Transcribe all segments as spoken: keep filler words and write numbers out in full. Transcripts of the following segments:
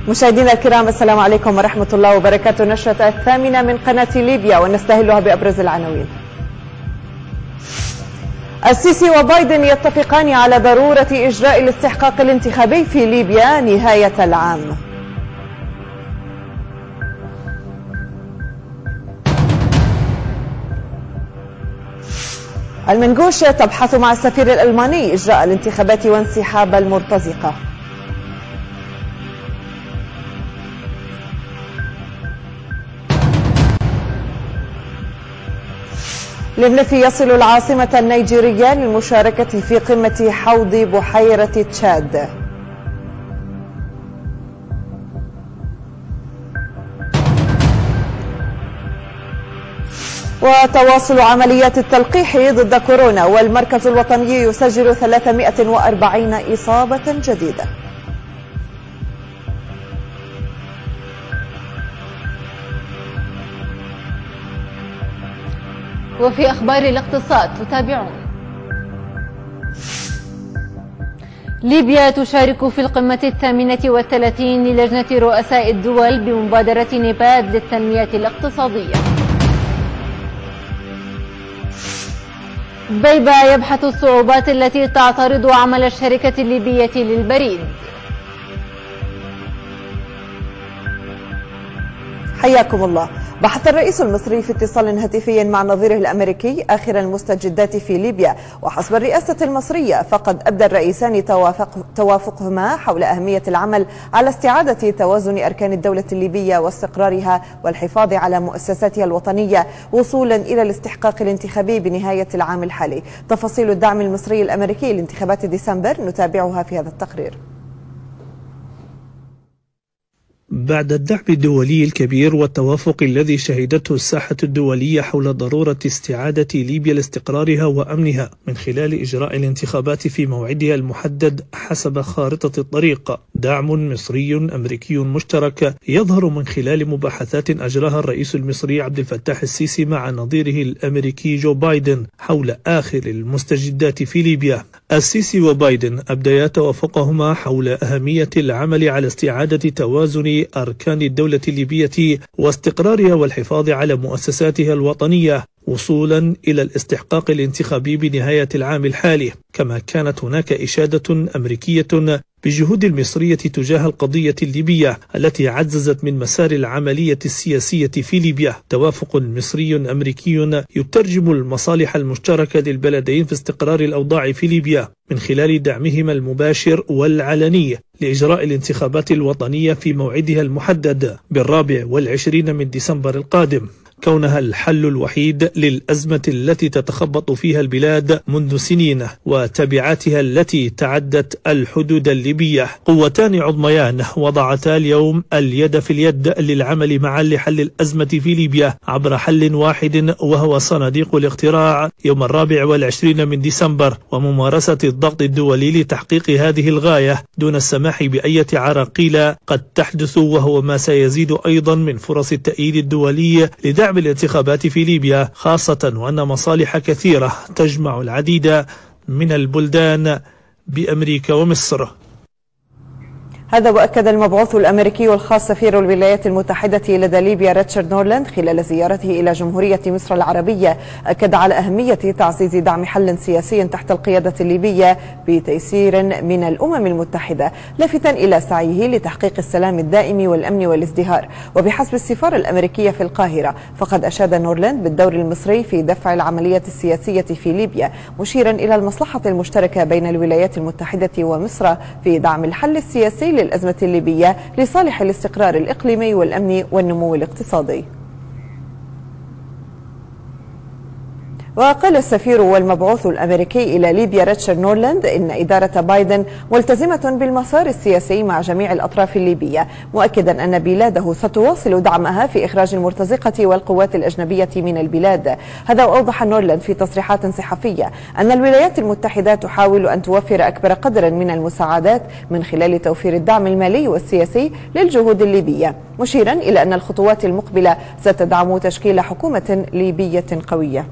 مشاهدينا الكرام، السلام عليكم ورحمة الله وبركاته. نشرة الثامنة من قناة ليبيا ونستهلها بأبرز العناوين. السيسي وبايدن يتفقان على ضرورة إجراء الاستحقاق الانتخابي في ليبيا نهاية العام. المنقوش تبحث مع السفير الألماني إجراء الانتخابات وانسحاب المرتزقة. لبنفي يصل العاصمة النيجيرية للمشاركة في قمة حوض بحيرة تشاد. وتواصل عمليات التلقيح ضد كورونا، والمركز الوطني يسجل ثلاثمائة وأربعين إصابة جديدة. وفي أخبار الاقتصاد تتابعون: ليبيا تشارك في القمة الثامنة والثلاثين للجنة رؤساء الدول بمبادرة نيباد للتنمية الاقتصادية. بيبا يبحث الصعوبات التي تعترض عمل الشركة الليبية للبريد. حياكم الله. بحث الرئيس المصري في اتصال هاتفي مع نظيره الأمريكي آخر المستجدات في ليبيا، وحسب الرئاسة المصرية فقد أبدى الرئيسان توافق توافقهما حول أهمية العمل على استعادة توازن أركان الدولة الليبية واستقرارها والحفاظ على مؤسساتها الوطنية وصولا إلى الاستحقاق الانتخابي بنهاية العام الحالي. تفاصيل الدعم المصري الأمريكي لانتخابات ديسمبر نتابعها في هذا التقرير. بعد الدعم الدولي الكبير والتوافق الذي شهدته الساحة الدولية حول ضرورة استعادة ليبيا لاستقرارها وأمنها من خلال إجراء الانتخابات في موعدها المحدد حسب خارطة الطريق، دعم مصري أمريكي مشترك يظهر من خلال مباحثات أجراها الرئيس المصري عبد الفتاح السيسي مع نظيره الأمريكي جو بايدن حول آخر المستجدات في ليبيا. السيسي وبايدن أبديا توافقهما حول أهمية العمل على استعادة توازن أركان الدولة الليبية واستقرارها والحفاظ على مؤسساتها الوطنية وصولا إلى الاستحقاق الانتخابي بنهاية العام الحالي. كما كانت هناك إشادة أمريكية بالجهود المصرية تجاه القضية الليبية التي عززت من مسار العملية السياسية في ليبيا. توافق مصري أمريكي يترجم المصالح المشتركة للبلدين في استقرار الأوضاع في ليبيا من خلال دعمهما المباشر والعلني لإجراء الانتخابات الوطنية في موعدها المحدد بالرابع والعشرين من ديسمبر القادم، كونها الحل الوحيد للأزمة التي تتخبط فيها البلاد منذ سنين وتبعاتها التي تعدت الحدود الليبية. قوتان عظميان وضعتا اليوم اليد في اليد للعمل معا لحل الأزمة في ليبيا عبر حل واحد، وهو صناديق الاقتراع يوم الرابع والعشرين من ديسمبر، وممارسة الضغط الدولي لتحقيق هذه الغاية دون السماح بأية عراقيل قد تحدث، وهو ما سيزيد أيضا من فرص التأييد الدولي لدعم الانتخابات في ليبيا، خاصة وأن مصالح كثيرة تجمع العديد من البلدان بأمريكا ومصر. هذا وأكد المبعوث الأمريكي الخاص سفير الولايات المتحدة لدى ليبيا ريتشارد نورلاند خلال زيارته إلى جمهورية مصر العربية، أكد على أهمية تعزيز دعم حل سياسي تحت القيادة الليبية بتيسير من الأمم المتحدة، لافتا إلى سعيه لتحقيق السلام الدائم والأمن والازدهار. وبحسب السفارة الأمريكية في القاهرة فقد أشاد نورلاند بالدور المصري في دفع العملية السياسية في ليبيا، مشيرا إلى المصلحة المشتركة بين الولايات المتحدة ومصر في دعم الحل السياسي للأزمة الليبية لصالح الاستقرار الإقليمي والأمن والنمو الاقتصادي. وقال السفير والمبعوث الأمريكي إلى ليبيا ريتشارد نورلاند إن إدارة بايدن ملتزمة بالمسار السياسي مع جميع الأطراف الليبية، مؤكدا أن بلاده ستواصل دعمها في إخراج المرتزقة والقوات الأجنبية من البلاد. هذا وأوضح نورلاند في تصريحات صحفية أن الولايات المتحدة تحاول أن توفر أكبر قدر من المساعدات من خلال توفير الدعم المالي والسياسي للجهود الليبية، مشيرا إلى أن الخطوات المقبلة ستدعم تشكيل حكومة ليبية قوية.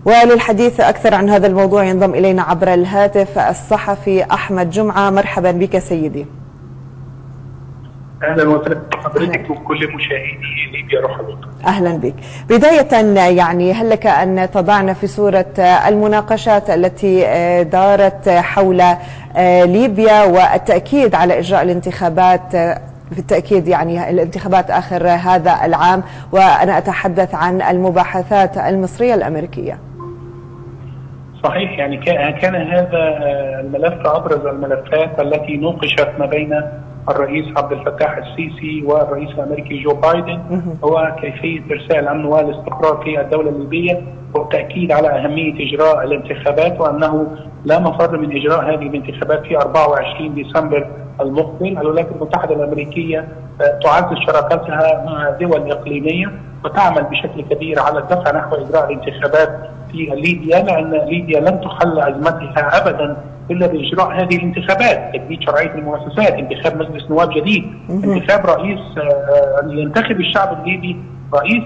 وللحديث أكثر عن هذا الموضوع ينضم إلينا عبر الهاتف الصحفي أحمد جمعة. مرحبا بك سيدي. اهلا وسهلا بحضرتك وكل مشاهدي ليبيا روحا. اهلا بك. بدايه يعني هل لك ان تضعنا في صوره المناقشات التي دارت حول ليبيا والتاكيد على اجراء الانتخابات، بالتاكيد يعني الانتخابات اخر هذا العام، وانا اتحدث عن المباحثات المصريه الامريكيه. صحيح، يعني كان هذا الملف ابرز الملفات التي نوقشت ما بين الرئيس عبد الفتاح السيسي والرئيس الامريكي جو بايدن، هو كيفيه ارساء الامن والاستقرار في الدوله الليبيه والتاكيد على اهميه اجراء الانتخابات، وانه لا مفر من اجراء هذه الانتخابات في أربعة وعشرين ديسمبر المقبل. الولايات المتحده الامريكيه تعزز شراكتها مع دول اقليميه وتعمل بشكل كبير على الدفع نحو اجراء الانتخابات في ليبيا، لان ليبيا لن تحل ازمتها ابدا الا باجراء هذه الانتخابات، تجديد شرعيه المؤسسات، انتخاب مجلس نواب جديد، انتخاب رئيس ينتخب الشعب الليبي رئيس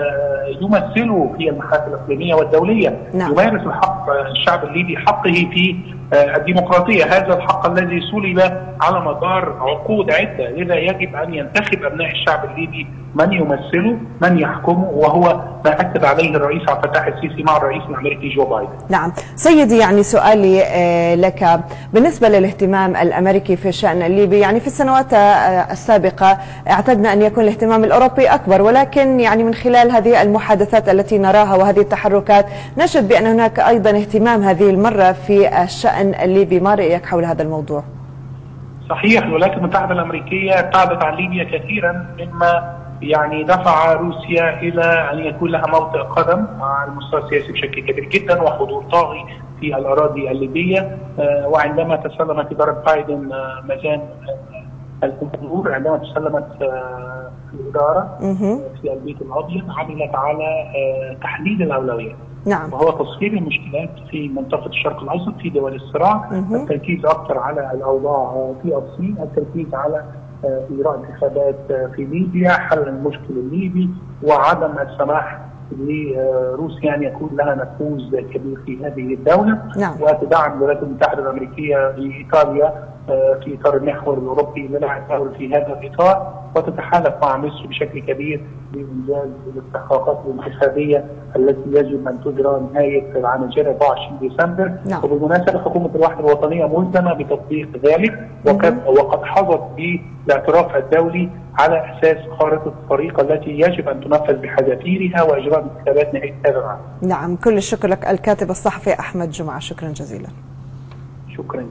يمثله في المحافل الاقليميه والدوليه، نعم. يمارس الحق الشعب الليبي حقه في الديمقراطيه، هذا الحق الذي سلب على مدار عقود عده، لذا يجب ان ينتخب ابناء الشعب الليبي من يمثله، من يحكمه، وهو ما اكد عليه الرئيس عبد الفتاح السيسي مع الرئيس الامريكي جو بايدن. نعم سيدي، يعني سؤالي لك بالنسبه للاهتمام الامريكي في الشان الليبي، يعني في السنوات السابقه اعتدنا ان يكون الاهتمام الاوروبي اكبر، ولكن يعني من خلال هذه المحادثات التي نراها وهذه التحركات نجد بان هناك ايضا اهتمام هذه المره في الشان الليبي. ما رايك حول هذا الموضوع؟ صحيح، الولايات المتحده الامريكيه ابتعدت عن ليبيا كثيرا، مما يعني دفع روسيا الى ان يكون لها موطئ قدم على المستوى السياسي بشكل كبير جدا وحضور طاغي في الاراضي الليبيه. وعندما تسلمت اداره بايدن مجال الامور، عندما تسلمت الاداره في البيت الابيض، عملت على تحديد الاولويات، نعم، وهو تصفير المشكلات في منطقه الشرق الاوسط في دول الصراع، التركيز اكثر على الاوضاع في الصين، التركيز على اجراء انتخابات في ليبيا، حل المشكل الليبي، وعدم السماح لروسيا ان يكون لها نفوذ كبير في هذه الدوله، نعم. وتدعم الولايات المتحده الامريكيه لايطاليا في اطار المحور الاوروبي للعب دور في هذا الاطار، وتتحالف مع مصر بشكل كبير لانجاز الاستحقاقات الانتخابيه التي يجب ان تجرى نهايه العام الجاري أربعة وعشرين ديسمبر. نعم. وبالمناسبه حكومه الوحده الوطنيه ملزمه بتطبيق ذلك، وقد وقد حظت بالاعتراف الدولي على اساس خارطه الطريق التي يجب ان تنفذ بحذافيرها واجراء انتخابات نهايه هذا العام. نعم، كل الشكر لك الكاتب الصحفي احمد جمعه، شكرا جزيلا. شكرا.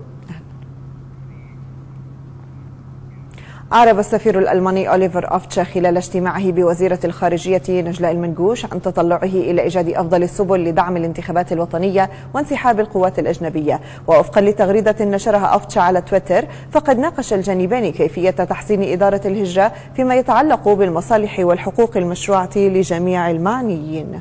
أعرب السفير الألماني أوليفر أوفتش خلال اجتماعه بوزيرة الخارجية نجلاء المنقوش عن تطلعه إلى إيجاد أفضل السبل لدعم الانتخابات الوطنية وانسحاب القوات الأجنبية. ووفقا لتغريدة نشرها أوفتش على تويتر، فقد ناقش الجانبان كيفية تحسين إدارة الهجرة فيما يتعلق بالمصالح والحقوق المشروعة لجميع المعنيين.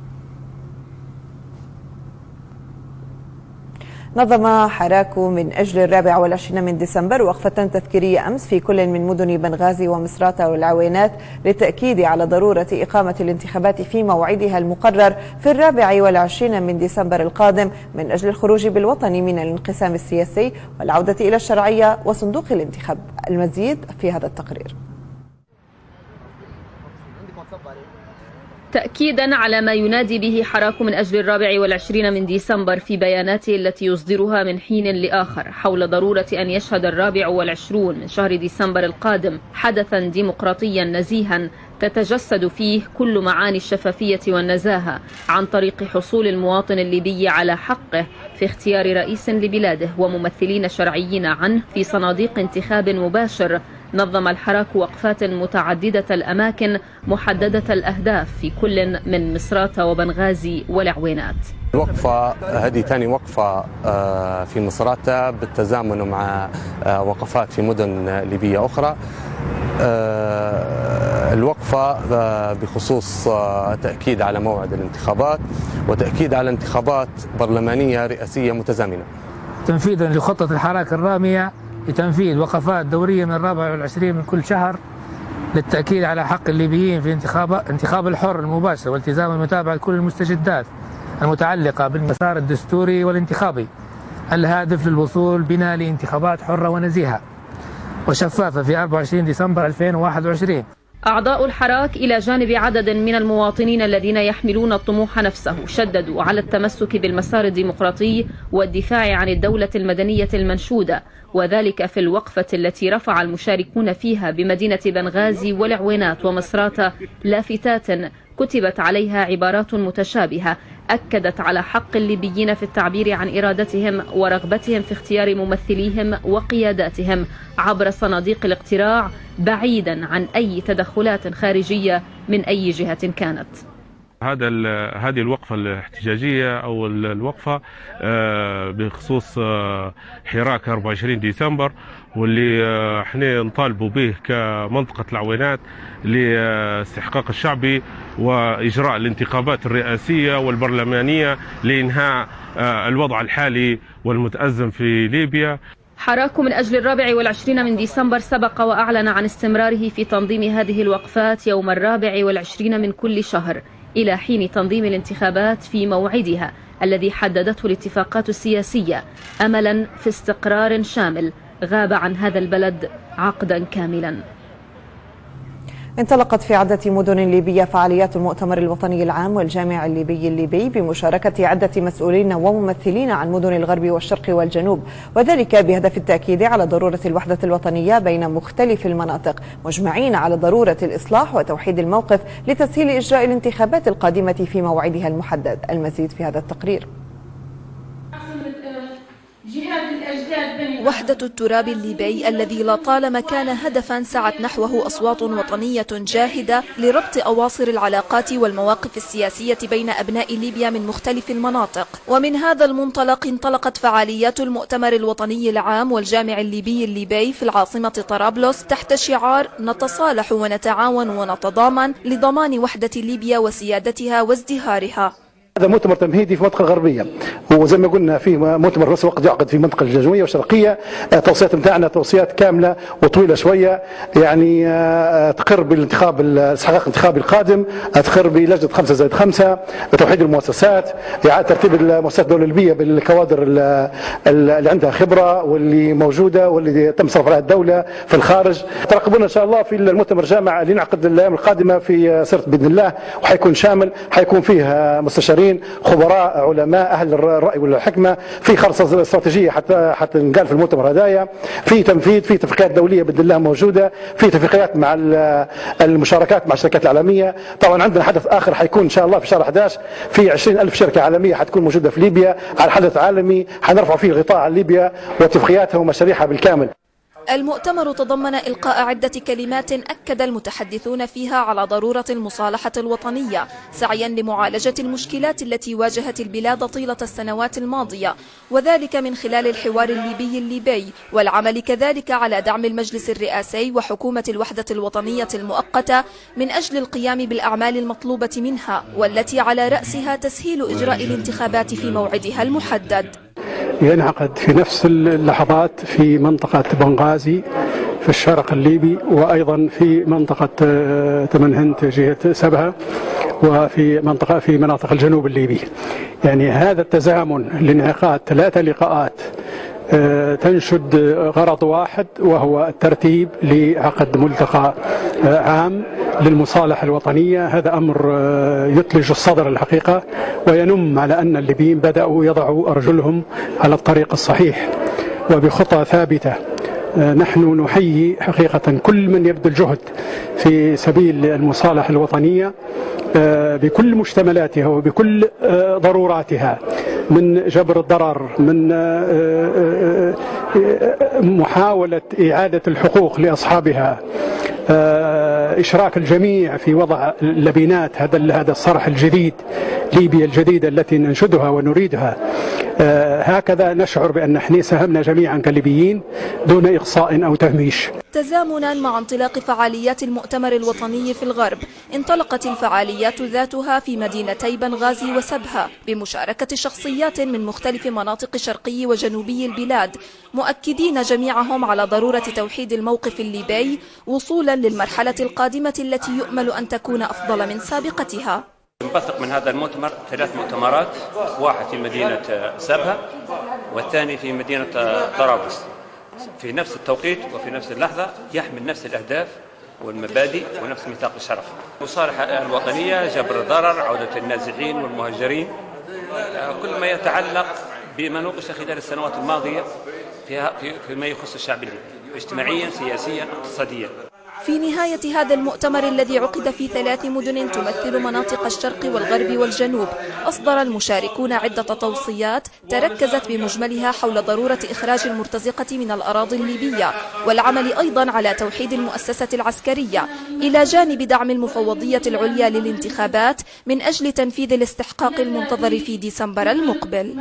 نظم حراك من أجل الرابع والعشرين من ديسمبر وقفة تذكيرية أمس في كل من مدن بنغازي ومصراتة والعوينات للتأكيد على ضرورة إقامة الانتخابات في موعدها المقرر في الرابع والعشرين من ديسمبر القادم من أجل الخروج بالوطن من الانقسام السياسي والعودة إلى الشرعية وصندوق الانتخاب. المزيد في هذا التقرير. تأكيدا على ما ينادي به حراك من أجل الرابع والعشرين من ديسمبر في بياناته التي يصدرها من حين لآخر حول ضرورة أن يشهد الرابع والعشرون من شهر ديسمبر القادم حدثا ديمقراطيا نزيها تتجسد فيه كل معاني الشفافية والنزاهة عن طريق حصول المواطن الليبي على حقه في اختيار رئيس لبلاده وممثلين شرعيين عنه في صناديق انتخاب مباشر. نظم الحراك وقفات متعددة الأماكن محددة الأهداف في كل من مصراتة وبنغازي والعوينات. الوقفة هذه ثاني وقفة في مصراتة بالتزامن مع وقفات في مدن ليبية أخرى. الوقفة بخصوص تأكيد على موعد الانتخابات وتأكيد على انتخابات برلمانية رئاسية متزامنة. تنفيذا لخطة الحراك الرامية لتنفيذ وقفات دورية من الرابع والعشرين من كل شهر للتأكيد على حق الليبيين في انتخاب انتخاب الحر المباشر والتزام المتابعة لكل المستجدات المتعلقة بالمسار الدستوري والانتخابي الهادف للوصول بنا لانتخابات حرة ونزيهة وشفافة في أربعة وعشرين ديسمبر ألفين وواحد وعشرين. أعضاء الحراك إلى جانب عدد من المواطنين الذين يحملون الطموح نفسه شددوا على التمسك بالمسار الديمقراطي والدفاع عن الدولة المدنية المنشودة، وذلك في الوقفة التي رفع المشاركون فيها بمدينة بنغازي والعوينات ومصراتة لافتات كتبت عليها عبارات متشابهة أكدت على حق الليبيين في التعبير عن إرادتهم ورغبتهم في اختيار ممثليهم وقياداتهم عبر صناديق الاقتراع بعيدا عن أي تدخلات خارجية من أي جهة كانت. هذا هذه الوقفة الاحتجاجية أو الوقفة بخصوص حراك أربعة وعشرين ديسمبر، واللي احنا نطالبوا به كمنطقة العوينات لاستحقاق الشعبي وإجراء الانتخابات الرئاسية والبرلمانية لإنهاء الوضع الحالي والمتأزم في ليبيا. حراك من أجل الرابع والعشرين من ديسمبر سبق وأعلن عن استمراره في تنظيم هذه الوقفات يوم الرابع والعشرين من كل شهر إلى حين تنظيم الانتخابات في موعدها الذي حددته الاتفاقات السياسية، أملا في استقرار شامل غاب عن هذا البلد عقدا كاملا. انطلقت في عدة مدن ليبية فعاليات المؤتمر الوطني العام والجامع الليبي الليبي بمشاركة عدة مسؤولين وممثلين عن مدن الغرب والشرق والجنوب، وذلك بهدف التأكيد على ضرورة الوحدة الوطنية بين مختلف المناطق، مجمعين على ضرورة الإصلاح وتوحيد الموقف لتسهيل إجراء الانتخابات القادمة في موعدها المحدد. المزيد في هذا التقرير. وحدة التراب الليبي الذي لطالما كان هدفا سعت نحوه أصوات وطنية جاهدة لربط أواصر العلاقات والمواقف السياسية بين أبناء ليبيا من مختلف المناطق. ومن هذا المنطلق انطلقت فعاليات المؤتمر الوطني العام والجامع الليبي الليبي في العاصمة طرابلس تحت شعار نتصالح ونتعاون ونتضامن لضمان وحدة ليبيا وسيادتها وازدهارها. هذا مؤتمر تمهيدي في المنطقه الغربيه، وزي ما قلنا في مؤتمر نفس الوقت يعقد في المنطقه الجنوبيه والشرقيه. التوصيات نتاعنا توصيات كامله وطويله شويه، يعني تقر بالانتخاب الاستحقاق الانتخابي القادم، تقر بلجنه خمسة زائد خمسة، توحيد المؤسسات، اعاده ترتيب المؤسسات الدوله الليبيه بالكوادر اللي عندها خبره واللي موجوده واللي تم صرف عليها الدوله في الخارج. ترقبونا ان شاء الله في المؤتمر الجامع اللي ينعقد الايام القادمه في سرت باذن الله، وحيكون شامل، حيكون فيه مستشارين خبراء علماء اهل الراي والحكمه، في خرطه استراتيجيه حتى حتى نقال في المؤتمر هدايا، في تنفيذ، في اتفاقيات دوليه باذن الله موجوده، في اتفاقيات مع المشاركات مع الشركات العالميه. طبعا عندنا حدث اخر حيكون ان شاء الله في شهر أحد عشر، في عشرين ألف شركه عالميه حتكون موجوده في ليبيا على حدث عالمي حنرفع فيه الغطاء عن ليبيا واتفاقياتها ومشاريعها بالكامل. المؤتمر تضمن إلقاء عدة كلمات أكد المتحدثون فيها على ضرورة المصالحة الوطنية سعيا لمعالجة المشكلات التي واجهت البلاد طيلة السنوات الماضية، وذلك من خلال الحوار الليبي الليبي، والعمل كذلك على دعم المجلس الرئاسي وحكومة الوحدة الوطنية المؤقتة من أجل القيام بالأعمال المطلوبة منها، والتي على رأسها تسهيل إجراء الانتخابات في موعدها المحدد. ينعقد في نفس اللحظات في منطقة بنغازي في الشرق الليبي، وأيضا في منطقة تمنهنت جهة سبها، وفي منطقة في مناطق الجنوب الليبي. يعني هذا التزامن لانعقاد ثلاثة لقاءات تنشد غرض واحد، وهو الترتيب لعقد ملتقى عام للمصالحة الوطنية. هذا أمر يثلج الصدر الحقيقة، وينم على أن الليبيين بدأوا يضعوا أرجلهم على الطريق الصحيح وبخطى ثابتة. نحن نحيي حقيقة كل من يبذل جهد في سبيل المصالحة الوطنية بكل مشتملاتها وبكل ضروراتها، من جبر الضرر، من محاولة إعادة الحقوق لأصحابها، إشراك الجميع في وضع لبنات هذا هذا الصرح الجديد، ليبيا الجديدة التي ننشدها ونريدها. هكذا نشعر بأن احنا ساهمنا جميعا كليبيين دون إقصاء أو تهميش. تزامنا مع انطلاق فعاليات المؤتمر الوطني في الغرب، انطلقت الفعاليات ذاتها في مدينتي بنغازي وسبها بمشاركة شخصيات من مختلف مناطق شرقي وجنوبي البلاد، مؤكدين جميعهم على ضرورة توحيد الموقف الليبي وصولا للمرحلة القادمة التي يؤمل أن تكون أفضل من سابقتها. نبثق من هذا المؤتمر ثلاث مؤتمرات، واحد في مدينة سبها والثاني في مدينة طرابلس في نفس التوقيت وفي نفس اللحظة، يحمل نفس الأهداف والمبادئ ونفس ميثاق الشرف. المصالحة الوطنية، جبر الضرر، عودة النازحين والمهاجرين، كل ما يتعلق بما نوقش خلال السنوات الماضية فيها فيما يخص الشعب الليبي اجتماعيا سياسيا اقتصاديا. في نهاية هذا المؤتمر الذي عقد في ثلاث مدن تمثل مناطق الشرق والغرب والجنوب، أصدر المشاركون عدة توصيات تركزت بمجملها حول ضرورة إخراج المرتزقة من الأراضي الليبية، والعمل أيضا على توحيد المؤسسة العسكرية، إلى جانب دعم المفوضية العليا للانتخابات من أجل تنفيذ الاستحقاق المنتظر في ديسمبر المقبل.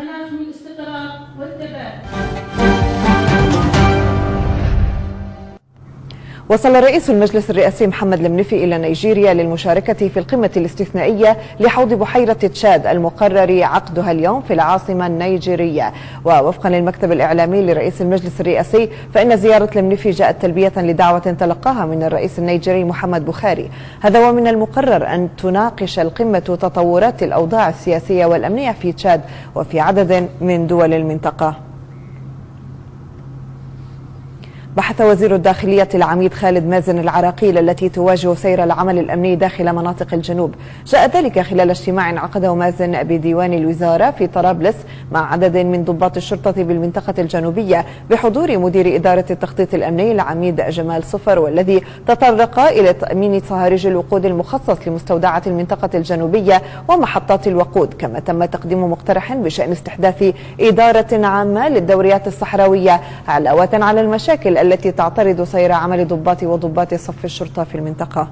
وصل رئيس المجلس الرئاسي محمد المنفي إلى نيجيريا للمشاركة في القمة الاستثنائية لحوض بحيرة تشاد المقرر عقدها اليوم في العاصمة النيجيرية. ووفقا للمكتب الإعلامي لرئيس المجلس الرئاسي، فإن زيارة المنفي جاءت تلبية لدعوة تلقاها من الرئيس النيجيري محمد بوخاري. هذا ومن المقرر أن تناقش القمة تطورات الأوضاع السياسية والأمنية في تشاد وفي عدد من دول المنطقة. بحث وزير الداخلية العميد خالد مازن العراقيل التي تواجه سير العمل الأمني داخل مناطق الجنوب. جاء ذلك خلال اجتماع عقده مازن بديوان الوزارة في طرابلس مع عدد من ضباط الشرطة بالمنطقة الجنوبية بحضور مدير إدارة التخطيط الأمني العميد جمال صفر، والذي تطرق إلى تأمين صهاريج الوقود المخصص لمستودعات المنطقة الجنوبية ومحطات الوقود. كما تم تقديم مقترح بشأن استحداث إدارة عامة للدوريات الصحراوية علاوة على المشاكل التي تعترض سير عمل ضباط وضباط صف الشرطة في المنطقة.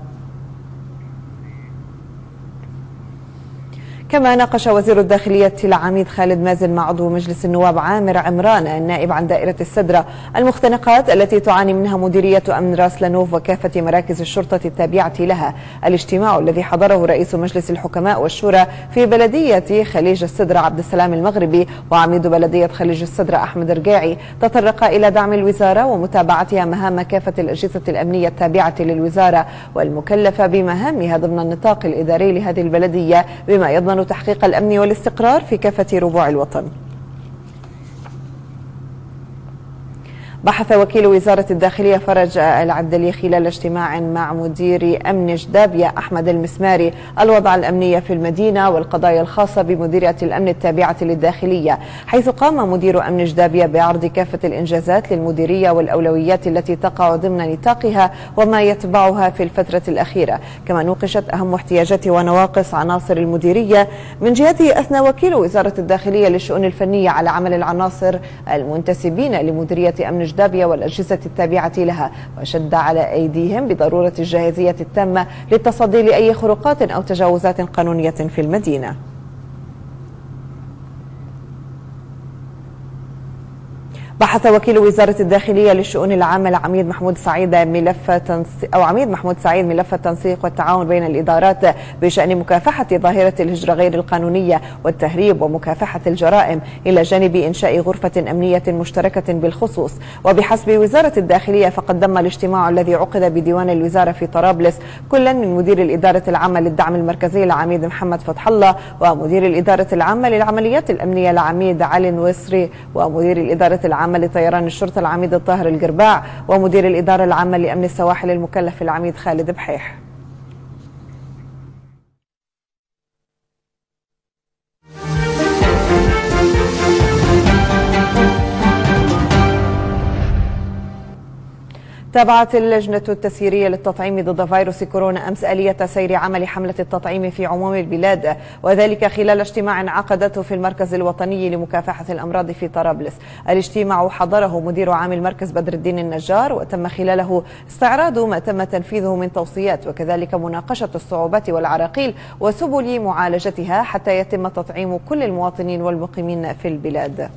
كما ناقش وزير الداخلية العميد خالد مازن مع عضو مجلس النواب عامر عمران النائب عن دائرة السدرة المختنقات التي تعاني منها مديرية أمن راس لانوف وكافة مراكز الشرطة التابعة لها. الاجتماع الذي حضره رئيس مجلس الحكماء والشورى في بلدية خليج السدرة عبد السلام المغربي وعميد بلدية خليج السدرة أحمد رقاعي تطرق إلى دعم الوزارة ومتابعتها مهام كافة الأجهزة الأمنية التابعة للوزارة والمكلفة بمهامها ضمن النطاق الإداري لهذه البلدية، بما يضمن تحقيق الأمن والاستقرار في كافة ربوع الوطن. بحث وكيل وزارة الداخلية فرج العبدلي خلال اجتماع مع مدير أمن جدابية أحمد المسماري الوضع الأمني في المدينة والقضايا الخاصة بمديرية الأمن التابعة للداخلية، حيث قام مدير أمن جدابية بعرض كافة الإنجازات للمديرية والأولويات التي تقع ضمن نطاقها وما يتبعها في الفترة الأخيرة. كما نوقشت أهم احتياجات ونواقص عناصر المديرية. من جهته أثنى وكيل وزارة الداخلية للشؤون الفنية على عمل العناصر المنتسبين لمديرية أمن جدابية والأجهزة التابعة لها، وشد على أيديهم بضرورة الجاهزية التامة للتصدي لأي خروقات أو تجاوزات قانونية في المدينة. بحث وكيل وزارة الداخلية للشؤون العامة العميد محمود سعيد ملف تنسيق أو عميد محمود سعيد ملف التنسيق والتعاون بين الإدارات بشأن مكافحة ظاهرة الهجرة غير القانونية والتهريب ومكافحة الجرائم، إلى جانب إنشاء غرفة أمنية مشتركة بالخصوص. وبحسب وزارة الداخلية فقد ضم الاجتماع الذي عقد بديوان الوزارة في طرابلس كلا من مدير الإدارة العامة للدعم المركزي العميد محمد فتح الله، ومدير الإدارة العامة للعمليات الأمنية العميد علي نويسري، ومدير الإدارة العامة لطيران الشرطة العميد الطاهر القرباع، ومدير الإدارة العامة لأمن السواحل المكلف العميد خالد بحيح. تابعت اللجنة التسييرية للتطعيم ضد فيروس كورونا أمس آلية سير عمل حملة التطعيم في عموم البلاد، وذلك خلال اجتماع عقدته في المركز الوطني لمكافحة الأمراض في طرابلس. الاجتماع حضره مدير عام المركز بدر الدين النجار، وتم خلاله استعراض ما تم تنفيذه من توصيات، وكذلك مناقشة الصعوبات والعراقيل وسبل معالجتها حتى يتم تطعيم كل المواطنين والمقيمين في البلاد.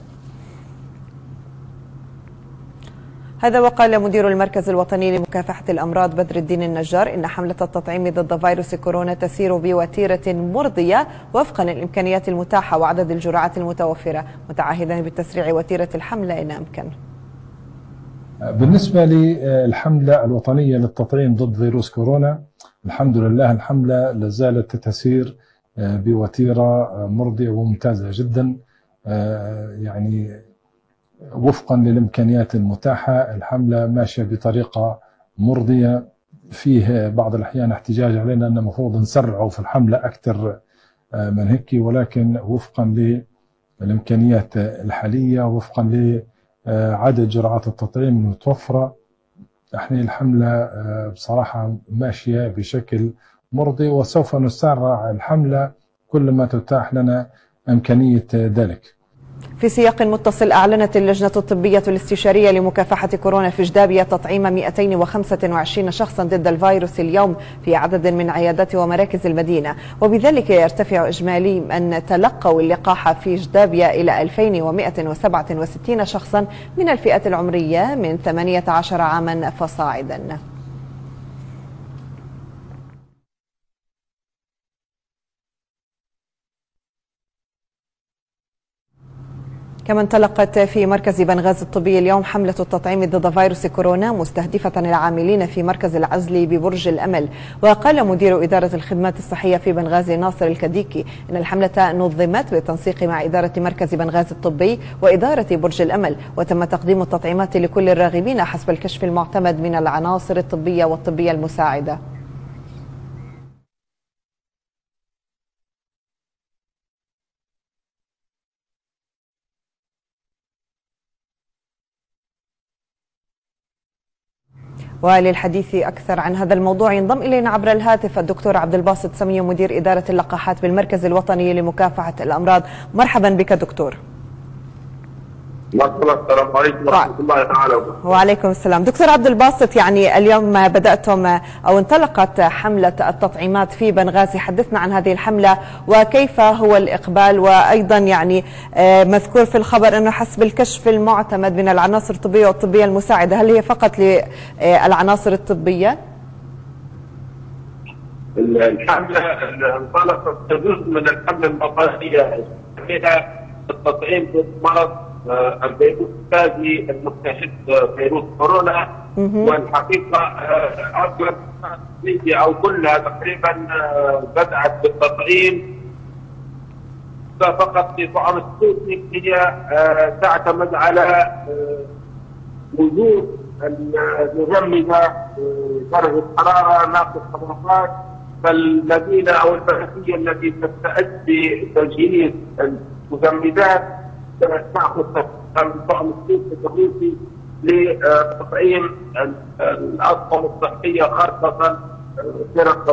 هذا وقال مدير المركز الوطني لمكافحة الأمراض بدر الدين النجار إن حملة التطعيم ضد فيروس كورونا تسير بوتيرة مرضية وفقا للإمكانيات المتاحة وعدد الجرعات المتوفرة، متعهدا بتسريع وتيرة الحملة إن أمكن. بالنسبة للحملة الوطنية للتطعيم ضد فيروس كورونا، الحمد لله الحملة لازالت تسير بوتيرة مرضية وممتازة جدا، يعني وفقا للإمكانيات المتاحة. الحملة ماشية بطريقة مرضية، فيه بعض الأحيان احتجاج علينا أن المفروض نسرعوا في الحملة أكثر من هيك، ولكن وفقا للإمكانيات الحالية وفقا لعدد جرعات التطعيم المتوفرة، احنا الحملة بصراحة ماشية بشكل مرضي، وسوف نسرع الحملة كل ما تتاح لنا إمكانية ذلك. في سياق متصل، أعلنت اللجنة الطبية الاستشارية لمكافحة كورونا في جدابية تطعيم مئتين وخمسة وعشرين شخصا ضد الفيروس اليوم في عدد من عيادات ومراكز المدينة، وبذلك يرتفع إجمالي من تلقوا اللقاح في جدابية إلى ألفين ومئة وسبعة وستين شخصا من الفئة العمرية من ثمانية عشر عاما فصاعدا. كما انطلقت في مركز بنغازي الطبي اليوم حملة التطعيم ضد فيروس كورونا مستهدفة العاملين في مركز العزل ببرج الأمل. وقال مدير إدارة الخدمات الصحية في بنغازي ناصر الكديكي إن الحملة نظمت بالتنسيق مع إدارة مركز بنغازي الطبي وإدارة برج الأمل، وتم تقديم التطعيمات لكل الراغبين حسب الكشف المعتمد من العناصر الطبية والطبية المساعدة. وللحديث أكثر عن هذا الموضوع ينضم إلينا عبر الهاتف الدكتور عبد الباسط سمية مدير إدارة اللقاحات بالمركز الوطني لمكافحة الأمراض. مرحبا بك دكتور. السلام عليكم ورحمة الله تعالى وبركاته. وعليكم السلام. دكتور عبد الباسط، يعني اليوم بدأتم أو انطلقت حملة التطعيمات في بنغازي، حدثنا عن هذه الحملة وكيف هو الإقبال، وأيضا يعني مذكور في الخبر أنه حسب الكشف المعتمد من العناصر الطبية والطبية المساعدة، هل هي فقط للعناصر الطبية؟ الحملة انطلقت جزء من الحملة الوطنية فيها التطعيم ضد مرض الفيروس الثاني المكتشف فيروس كورونا، والحقيقه اغلب او كلها تقريبا بدات بالتطعيم فقط في طعم سبوتنيك. هي تعتمد على وجود المجمده درجه حراره ناقص طبقات، فالمدينه او البلديه التي تستعد بتجهيز المجمدات تاخذ طعم الروسي لتطعيم الاطقم الصحيه، خاصه فرق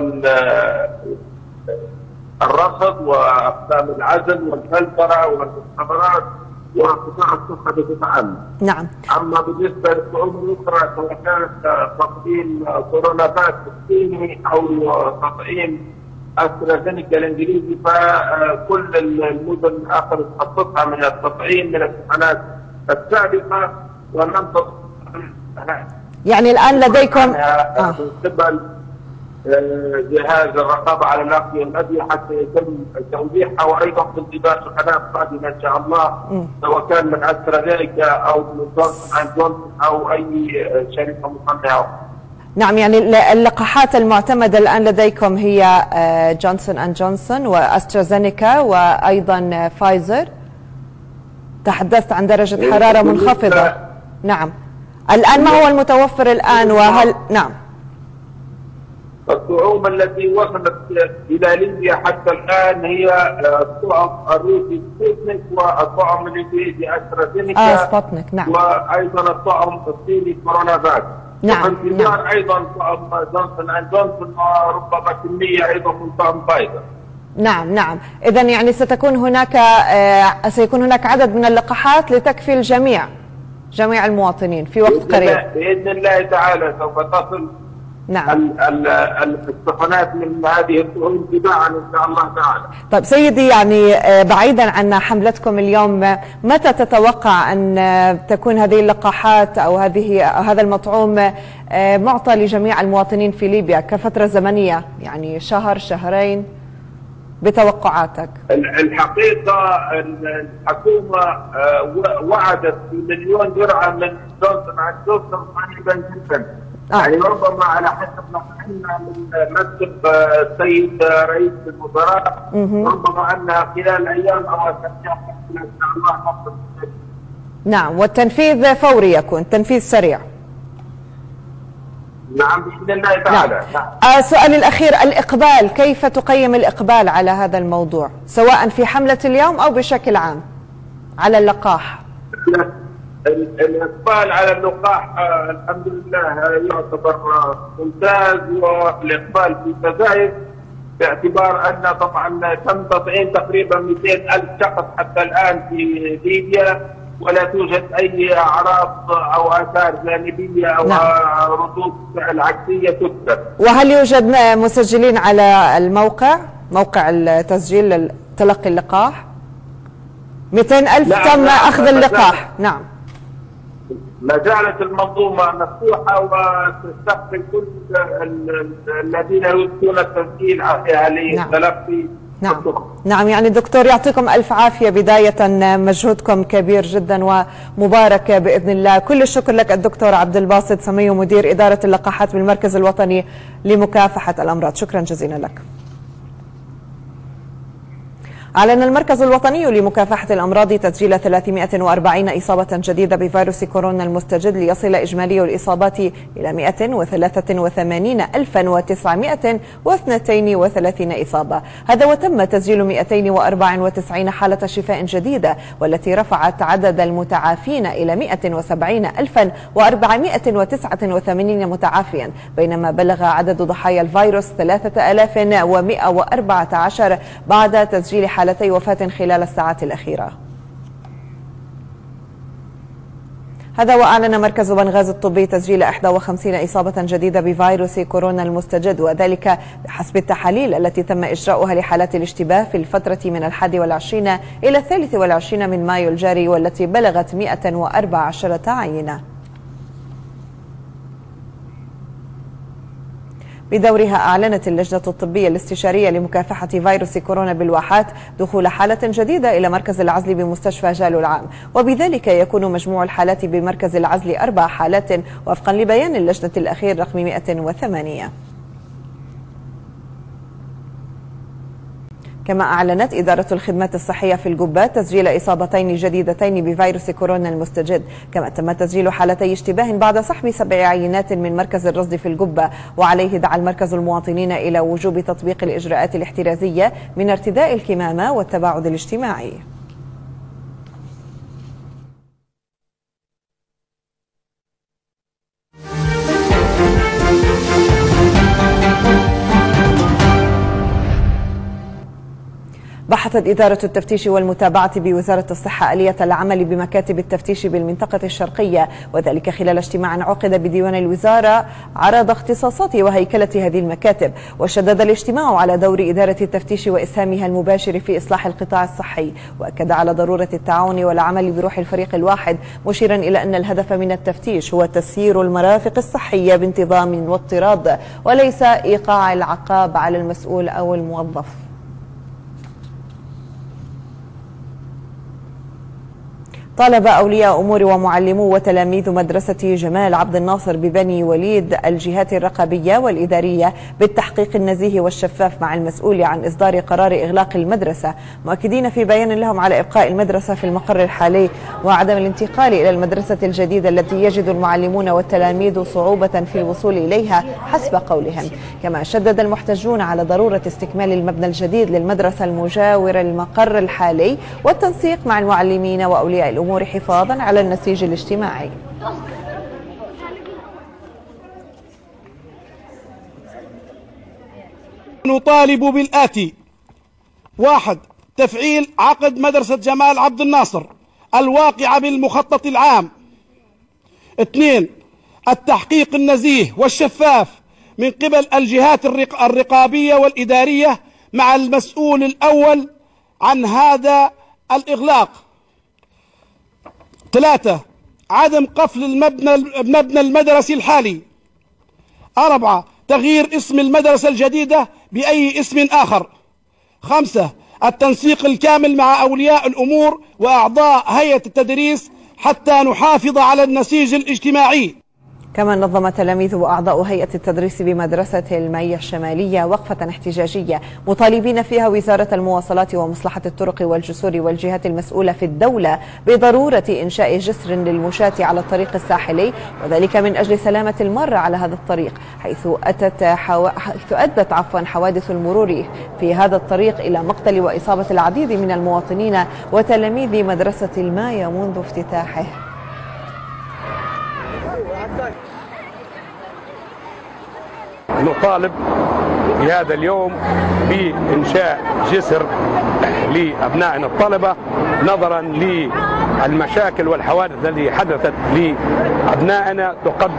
الرصد واقسام العزل والفلتره والمختبرات وقطاع الصحه بصفه عامه. نعم. اما بالنسبه للطعوم الاخرى سواء كانت تقديم كورونا فاك الصيني او تطعيم أسترازينيكا الانجليزي، فكل المدن اخذت خطتها من التطعيم من الامتحانات السابقه، وننتظر يعني الان لديكم آه. من قبل جهاز الرقابه على الاغذيه والادويه حتى يتم توزيعها، وايضا في انتظار شحنات قادمه ان شاء الله سواء كان من أسترازينيكا او من جونسون اند جونسون او اي شركه مصنعه. نعم، يعني اللقاحات المعتمدة الآن لديكم هي جونسون أند جونسون وأسترازينيكا وأيضا فايزر. تحدثت عن درجة حرارة منخفضة. نعم. الآن ما هو المتوفر الآن وهل نعم الطعوم التي وصلت إلى ليبيا حتى الآن هي الطعم الروسي سبوتنيك والطعم الإنجليزي أسترازينيكا آه سبوتنيك. نعم. وأيضا الطعم الصيني كورونا فاك. نعم. وانتظار ايضا طعم جونسون اند جونسون وربما كميه ايضا من طعم فايزر. نعم نعم، اذا يعني ستكون هناك آه سيكون هناك عدد من اللقاحات لتكفي الجميع جميع المواطنين في وقت قريب باذن الله تعالى. سوف تصل نعم الشحنات من هذه الطعوم تباعا ان شاء الله تعالى. طيب سيدي، يعني بعيدا عن حملتكم اليوم، متى تتوقع ان تكون هذه اللقاحات او هذه هذا المطعوم معطى لجميع المواطنين في ليبيا كفتره زمنيه، يعني شهر شهرين بتوقعاتك؟ الحقيقه الحكومه وعدت بمليون جرعه من جونسون اند جونسون قريبا جدا، آه. يعني ربما على حسب ما فهمنا من مكتب السيد رئيس الوزراء ربما ان خلال ايام او اسابيع ان شاء الله نصل. نعم، والتنفيذ فوري يكون تنفيذ سريع. نعم باذن الله تعالى. نعم. آه سؤالي الاخير، الاقبال، كيف تقيم الاقبال على هذا الموضوع سواء في حمله اليوم او بشكل عام على اللقاح؟ الاقبال على اللقاح آه الحمد لله يعتبر آه ممتاز، والاقبال في تزايد باعتبار ان طبعا تم تطعيم تقريبا مئتين ألف شخص حتى الان في ليبيا، ولا توجد اي اعراض او اثار جانبيه او نعم. ردود فعل عكسيه تذكر. وهل يوجد مسجلين على الموقع موقع التسجيل تلقي اللقاح؟ مئتين ألف نعم تم نعم اخذ اللقاح. نعم، ما زالت المنظومه مفتوحه وتستقبل كل الذين يريدون التسجيل عليها لتلقي. نعم. نعم، يعني دكتور يعطيكم ألف عافية. بداية مجهودكم كبير جدا ومبارك بإذن الله. كل الشكر لك الدكتور عبد الباسط سميو، مدير إدارة اللقاحات بالمركز الوطني لمكافحة الأمراض. شكرا جزيلا لك. أعلن المركز الوطني لمكافحة الأمراض تسجيل ثلاثمائة وأربعين إصابة جديدة بفيروس كورونا المستجد، ليصل إجمالي الإصابات إلى مئة وثلاثة وثمانين ألفا وتسعمائة واثنين وثلاثين إصابة. هذا وتم تسجيل مئتين وأربعة وتسعين حالة شفاء جديدة، والتي رفعت عدد المتعافين إلى مئة وسبعين ألفا وأربعمائة وتسعة وثمانين متعافيا، بينما بلغ عدد ضحايا الفيروس ثلاثة آلاف ومئة وأربعة عشر بعد تسجيل حالتي وفاة خلال الساعات الأخيرة. هذا وأعلن مركز بنغازي الطبي تسجيل إحدى وخمسين إصابة جديدة بفيروس كورونا المستجد، وذلك بحسب التحاليل التي تم إجراؤها لحالات الاشتباه في الفترة من الحادي والعشرين إلى الثالث والعشرين من مايو الجاري، والتي بلغت مئة وأربع عشرة عينة. بدورها أعلنت اللجنة الطبية الاستشارية لمكافحة فيروس كورونا بالواحات دخول حالة جديدة إلى مركز العزل بمستشفى جالو العام، وبذلك يكون مجموع الحالات بمركز العزل أربع حالات وفقا لبيان اللجنة الأخير رقم مئة وثمانية. كما أعلنت إدارة الخدمات الصحية في الجبة تسجيل إصابتين جديدتين بفيروس كورونا المستجد، كما تم تسجيل حالتي اشتباه بعد سحب سبع عينات من مركز الرصد في الجبة، وعليه دعا المركز المواطنين إلى وجوب تطبيق الإجراءات الاحترازية من ارتداء الكمامة والتباعد الاجتماعي. بحثت إدارة التفتيش والمتابعة بوزارة الصحة آلية العمل بمكاتب التفتيش بالمنطقة الشرقية، وذلك خلال اجتماع عقد بديوان الوزارة عرض اختصاصات وهيكلة هذه المكاتب. وشدد الاجتماع على دور إدارة التفتيش وإسهامها المباشر في إصلاح القطاع الصحي، وأكد على ضرورة التعاون والعمل بروح الفريق الواحد، مشيرا إلى أن الهدف من التفتيش هو تسيير المرافق الصحية بانتظام واضطراد، وليس إيقاع العقاب على المسؤول أو الموظف. طالب أولياء أمور ومعلمو وتلاميذ مدرسة جمال عبد الناصر ببني وليد الجهات الرقابية والإدارية بالتحقيق النزيه والشفاف مع المسؤول عن إصدار قرار إغلاق المدرسة، مؤكدين في بيان لهم على إبقاء المدرسة في المقر الحالي وعدم الانتقال إلى المدرسة الجديدة التي يجد المعلمون والتلاميذ صعوبة في الوصول إليها حسب قولهم. كما شدد المحتجون على ضرورة استكمال المبنى الجديد للمدرسة المجاور المقر الحالي والتنسيق مع المعلمين وأولياء الأمور حفاظا على النسيج الاجتماعي. نطالب بالآتي: واحد، تفعيل عقد مدرسة جمال عبد الناصر الواقعة بالمخطط العام. اثنين، التحقيق النزيه والشفاف من قبل الجهات الرقابية والإدارية مع المسؤول الأول عن هذا الإغلاق. ثلاثة، عدم قفل المبنى المبنى المدرسي الحالي. أربعة، تغيير اسم المدرسة الجديدة بأي اسم آخر. خمسة، التنسيق الكامل مع أولياء الأمور وأعضاء هيئة التدريس حتى نحافظ على النسيج الاجتماعي. كما نظم تلاميذ وأعضاء هيئة التدريس بمدرسة المعية الشمالية وقفة احتجاجية مطالبين فيها وزارة المواصلات ومصلحة الطرق والجسور والجهات المسؤولة في الدولة بضرورة إنشاء جسر للمشاة على الطريق الساحلي، وذلك من أجل سلامة المار على هذا الطريق، حيث أتت حو... حيث أدت عفوا حوادث المرور في هذا الطريق إلى مقتل وإصابة العديد من المواطنين وتلاميذ مدرسة الماية منذ افتتاحه. نطالب في هذا اليوم بإنشاء جسر لأبنائنا الطلبة نظرا للمشاكل والحوادث التي حدثت لأبنائنا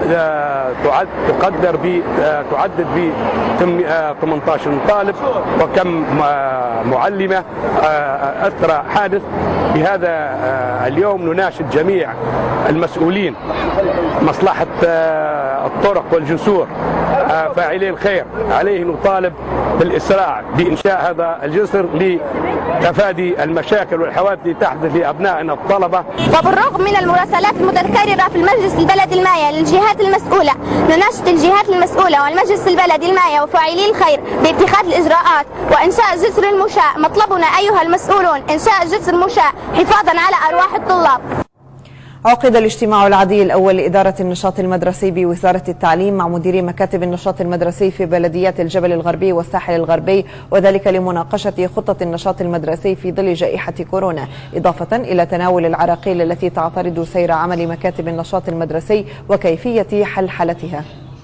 تقدر ب تعدد ب ثمانية عشر طالب وكم معلمة أثر حادث. بهذا اليوم نناشد جميع المسؤولين مصلحة الطرق والجسور فاعلي الخير عليه نطالب بالإسراع بإنشاء هذا الجسر لتفادي المشاكل والحوادث التي تحدث لأبنائنا الطلبة. وبالرغم من المراسلات المتكررة في المجلس البلدي الماية للجهات المسؤولة، نناشد الجهات المسؤولة والمجلس البلدي الماية وفاعلي الخير باتخاذ الإجراءات وإنشاء جسر المشاة. مطلبنا أيها المسؤولون إنشاء جسر مشاة حفاظا على أرواح الطلاب. عقد الاجتماع العادي الأول لإدارة النشاط المدرسي بوزارة التعليم مع مديري مكاتب النشاط المدرسي في بلديات الجبل الغربي والساحل الغربي، وذلك لمناقشة خطة النشاط المدرسي في ظل جائحة كورونا، إضافة إلى تناول العراقيل التي تعترض سير عمل مكاتب النشاط المدرسي وكيفية حلحلتها.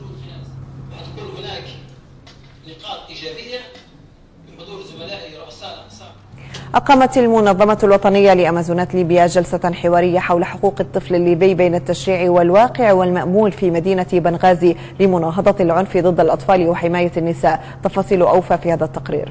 أقامت المنظمة الوطنية لأمازونات ليبيا جلسة حوارية حول حقوق الطفل الليبي بين التشريع والواقع والمأمول في مدينة بنغازي لمناهضة العنف ضد الأطفال وحماية النساء. تفاصيل أوفى في هذا التقرير.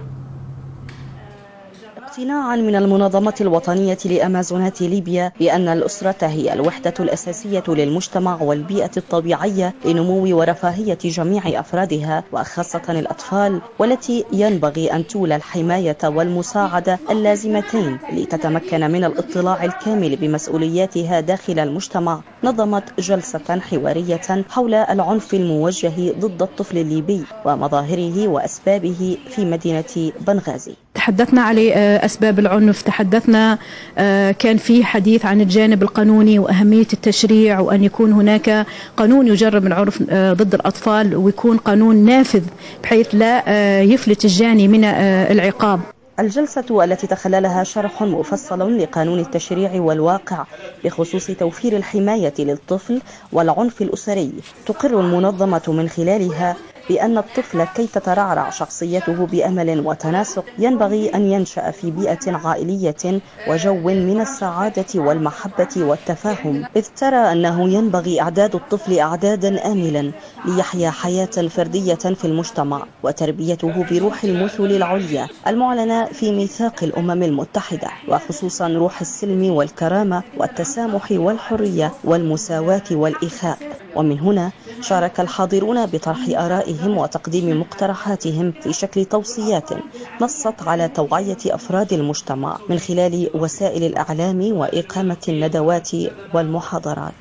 اقتناعا من المنظمة الوطنية لأمازونات ليبيا بأن الأسرة هي الوحدة الأساسية للمجتمع والبيئة الطبيعية لنمو ورفاهية جميع أفرادها وخاصة الأطفال، والتي ينبغي أن تولى الحماية والمساعدة اللازمتين لتتمكن من الاطلاع الكامل بمسؤولياتها داخل المجتمع، نظمت جلسة حوارية حول العنف الموجه ضد الطفل الليبي ومظاهره وأسبابه في مدينة بنغازي. تحدثنا على أسباب العنف، تحدثنا كان في حديث عن الجانب القانوني وأهمية التشريع وأن يكون هناك قانون يجرم العنف ضد الأطفال ويكون قانون نافذ بحيث لا يفلت الجاني من العقاب. الجلسة التي تخللها شرح مفصل لقانون التشريع والواقع بخصوص توفير الحماية للطفل والعنف الأسري، تقر المنظمة من خلالها بأن الطفل كي تترعرع شخصيته بأمل وتناسق ينبغي أن ينشأ في بيئة عائلية وجو من السعادة والمحبة والتفاهم، إذ ترى أنه ينبغي إعداد الطفل إعدادا آملا ليحيا حياة فردية في المجتمع وتربيته بروح المثل العليا المعلنة في ميثاق الأمم المتحدة، وخصوصا روح السلم والكرامة والتسامح والحرية والمساواة والإخاء. ومن هنا شارك الحاضرون بطرح آرائهم وتقديم مقترحاتهم في شكل توصيات نصت على توعية أفراد المجتمع من خلال وسائل الإعلام وإقامة الندوات والمحاضرات.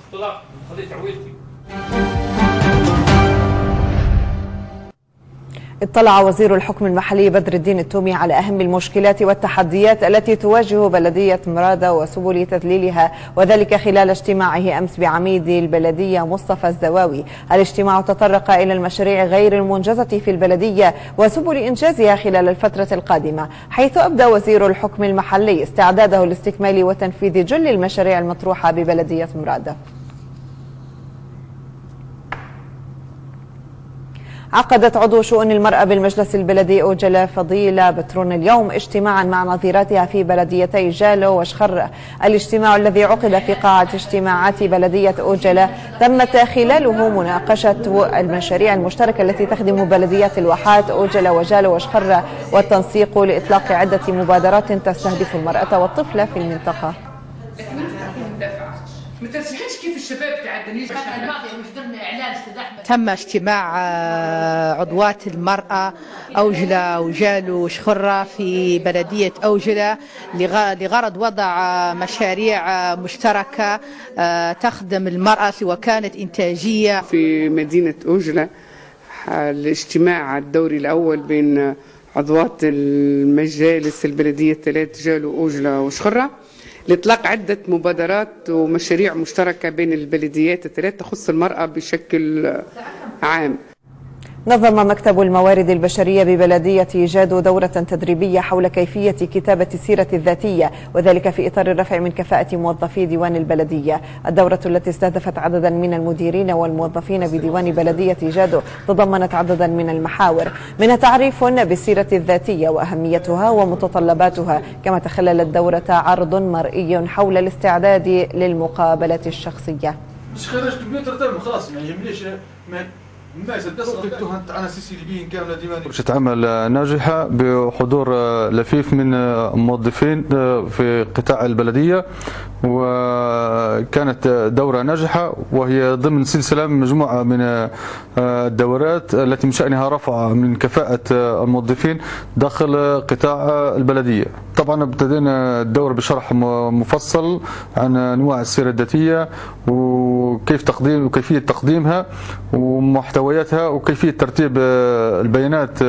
اطلع وزير الحكم المحلي بدر الدين التومي على أهم المشكلات والتحديات التي تواجه بلدية مرادة وسبل تذليلها، وذلك خلال اجتماعه أمس بعميد البلدية مصطفى الزواوي. الاجتماع تطرق إلى المشاريع غير المنجزة في البلدية وسبل إنجازها خلال الفترة القادمة، حيث أبدى وزير الحكم المحلي استعداده لاستكمال وتنفيذ جل المشاريع المطروحة ببلدية مرادة. عقدت عضو شؤون المرأة بالمجلس البلدي أوجلا فضيلة بترون اليوم اجتماعا مع نظيراتها في بلديتي جالو وشخر. الاجتماع الذي عقد في قاعة اجتماعات بلدية أوجلا تمت خلاله مناقشة المشاريع المشتركة التي تخدم بلديات الواحات أوجلا وجالو وشخر، والتنسيق لإطلاق عدة مبادرات تستهدف المرأة والطفل في المنطقة. ما تنسيحش كيف الشباب تاع الدنيا الماضيه مش درنا اعلان استاذ احمد. تم اجتماع عضوات المراه اوجله وجالو وشخره في بلديه اوجله لغرض وضع مشاريع مشتركه تخدم المراه وكانت انتاجيه في مدينه اوجله. الاجتماع الدوري الاول بين عضوات المجالس البلديه الثلاث جالو اوجله وشخره لإطلاق عدة مبادرات ومشاريع مشتركة بين البلديات الثلاث تخص المرأة بشكل عام. نظم مكتب الموارد البشرية ببلدية جادو دورة تدريبية حول كيفية كتابة السيرة الذاتية، وذلك في إطار الرفع من كفاءة موظفي ديوان البلدية. الدورة التي استهدفت عددا من المديرين والموظفين بديوان بلدية جادو تضمنت عددا من المحاور، منها تعريف بالسيرة الذاتية وأهميتها ومتطلباتها، كما تخلل الدورة عرض مرئي حول الاستعداد للمقابلة الشخصية. مش خرج كمبيوتر تم خلاص ما يهمنيش ورشة عمل ناجحة بحضور لفيف من موظفين في قطاع البلدية، وكانت دورة ناجحة وهي ضمن سلسلة مجموعة من الدورات التي من شأنها رفع من كفاءة الموظفين داخل قطاع البلدية. طبعا ابتدينا الدورة بشرح مفصل عن أنواع السيرة الذاتية وكيف تقديم وكيفية تقديمها ومحتوياتها وكيفية ترتيب البيانات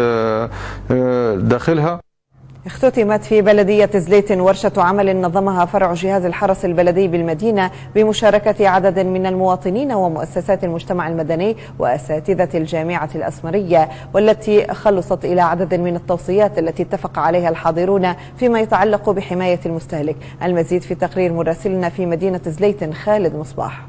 داخلها. اختتمت في بلدية زليتن ورشة عمل نظمها فرع جهاز الحرس البلدي بالمدينة بمشاركة عدد من المواطنين ومؤسسات المجتمع المدني وأساتذة الجامعة الأسمرية، والتي خلصت إلى عدد من التوصيات التي اتفق عليها الحاضرون فيما يتعلق بحماية المستهلك. المزيد في تقرير مراسلنا في مدينة زليتن خالد مصباح.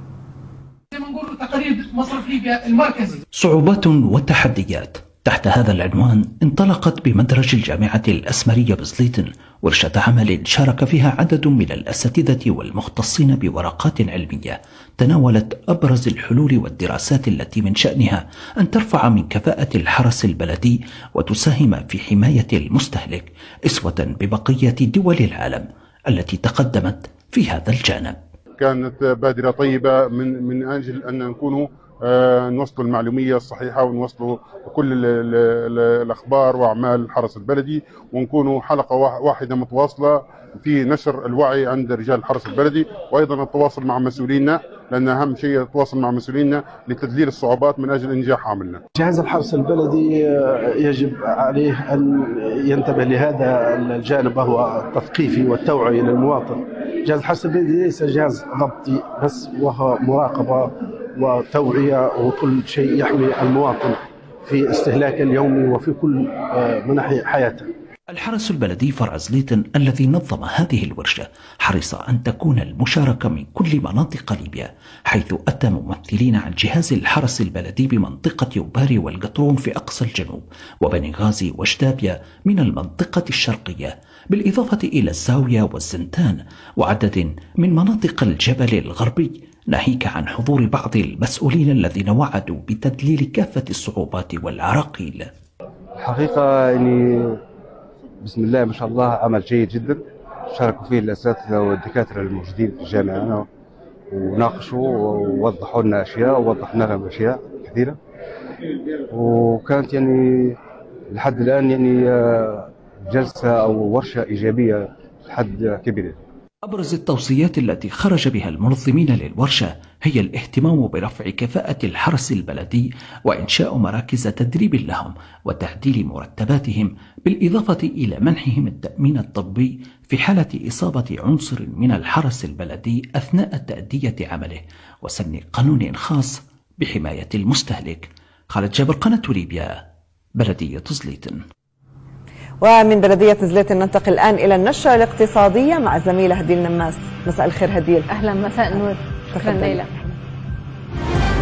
تقرير مصرف ليبيا المركزي. صعوبات وتحديات. تحت هذا العنوان انطلقت بمدرج الجامعة الأسمرية بزليتن ورشة عمل شارك فيها عدد من الأساتذة والمختصين بورقات علمية تناولت أبرز الحلول والدراسات التي من شأنها أن ترفع من كفاءة الحرس البلدي وتساهم في حماية المستهلك أسوة ببقية دول العالم التي تقدمت في هذا الجانب. كانت بادرة طيبة من من أجل أن نكونوا آه نوصلوا المعلومية الصحيحة ونوصلوا كل ال ال ال الأخبار وأعمال الحرس البلدي، ونكونوا حلقة واحدة متواصلة في نشر الوعي عند رجال الحرس البلدي، وأيضا التواصل مع مسؤولينا، لأن أهم شيء التواصل مع مسؤولينا لتذليل الصعوبات من أجل إنجاح عملنا. جهاز الحرس البلدي يجب عليه أن ينتبه لهذا الجانب وهو التثقيفي والتوعية للمواطن. جهاز الحرس البلدي ليس جهاز ضبطي بس، وهو مراقبة وتوعية وكل شيء يحمي المواطن في استهلاكه اليومي وفي كل مناحي حياته. الحرس البلدي فرع زليتن الذي نظم هذه الورشة حرص أن تكون المشاركة من كل مناطق ليبيا، حيث أتى ممثلين عن جهاز الحرس البلدي بمنطقة يوباري والقطرون في أقصى الجنوب، وبني غازي وجدابيا من المنطقة الشرقية، بالإضافة إلى الزاوية والزنتان وعدد من مناطق الجبل الغربي، ناهيك عن حضور بعض المسؤولين الذين وعدوا بتدليل كافة الصعوبات والعراقيل. الحقيقة يعني بسم الله ما شاء الله عمل جيد جدا، شاركوا فيه الأساتذة والدكاترة الموجودين في الجامعة وناقشوا ووضحوا لنا أشياء ووضحنا لهم أشياء كثيرة، وكانت يعني لحد الآن يعني جلسة أو ورشة إيجابية لحد كبير. أبرز التوصيات التي خرج بها المنظمين للورشة هي الاهتمام برفع كفاءة الحرس البلدي وإنشاء مراكز تدريب لهم وتعديل مرتباتهم، بالإضافة إلى منحهم التأمين الطبي في حالة إصابة عنصر من الحرس البلدي أثناء تأدية عمله، وسن قانون خاص بحماية المستهلك. خالد جابر، قناة ليبيا، بلدية زليتن. ومن بلدية زليتن ننتقل الآن إلى النشرة الاقتصادية مع الزميلة هديل نماس. مساء الخير هديل. أهلا، مساء النور. شكرا ليلى.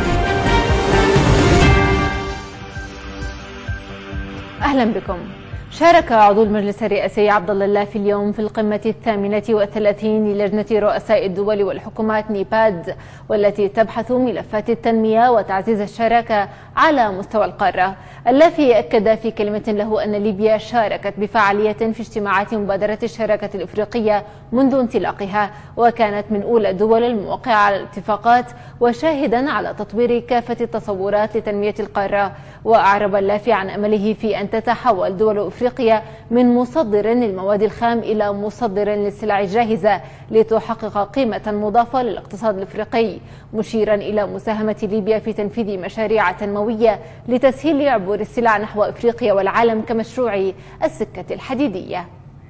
أهلا بكم. شارك عضو المجلس الرئاسي عبد الله اللافي اليوم في القمة الثامنة والثلاثين للجنة رؤساء الدول والحكومات نيباد، والتي تبحث ملفات التنمية وتعزيز الشراكة على مستوى القارة. اللافي أكد في كلمة له أن ليبيا شاركت بفعالية في اجتماعات مبادرة الشراكة الإفريقية منذ انطلاقها، وكانت من أولى الدول الموقعة على الاتفاقات وشاهدا على تطوير كافة التصورات لتنمية القارة. وأعرب اللافي عن أمله في أن تتحول دول أفريقيا من مصدر للمواد الخام إلى مصدر للسلع الجاهزة لتحقق قيمة مضافة للاقتصاد الأفريقي، مشيرا إلى مساهمة ليبيا في تنفيذ مشاريع تنموية لتسهيل عبور السلع نحو أفريقيا والعالم كمشروع السكة الحديدية.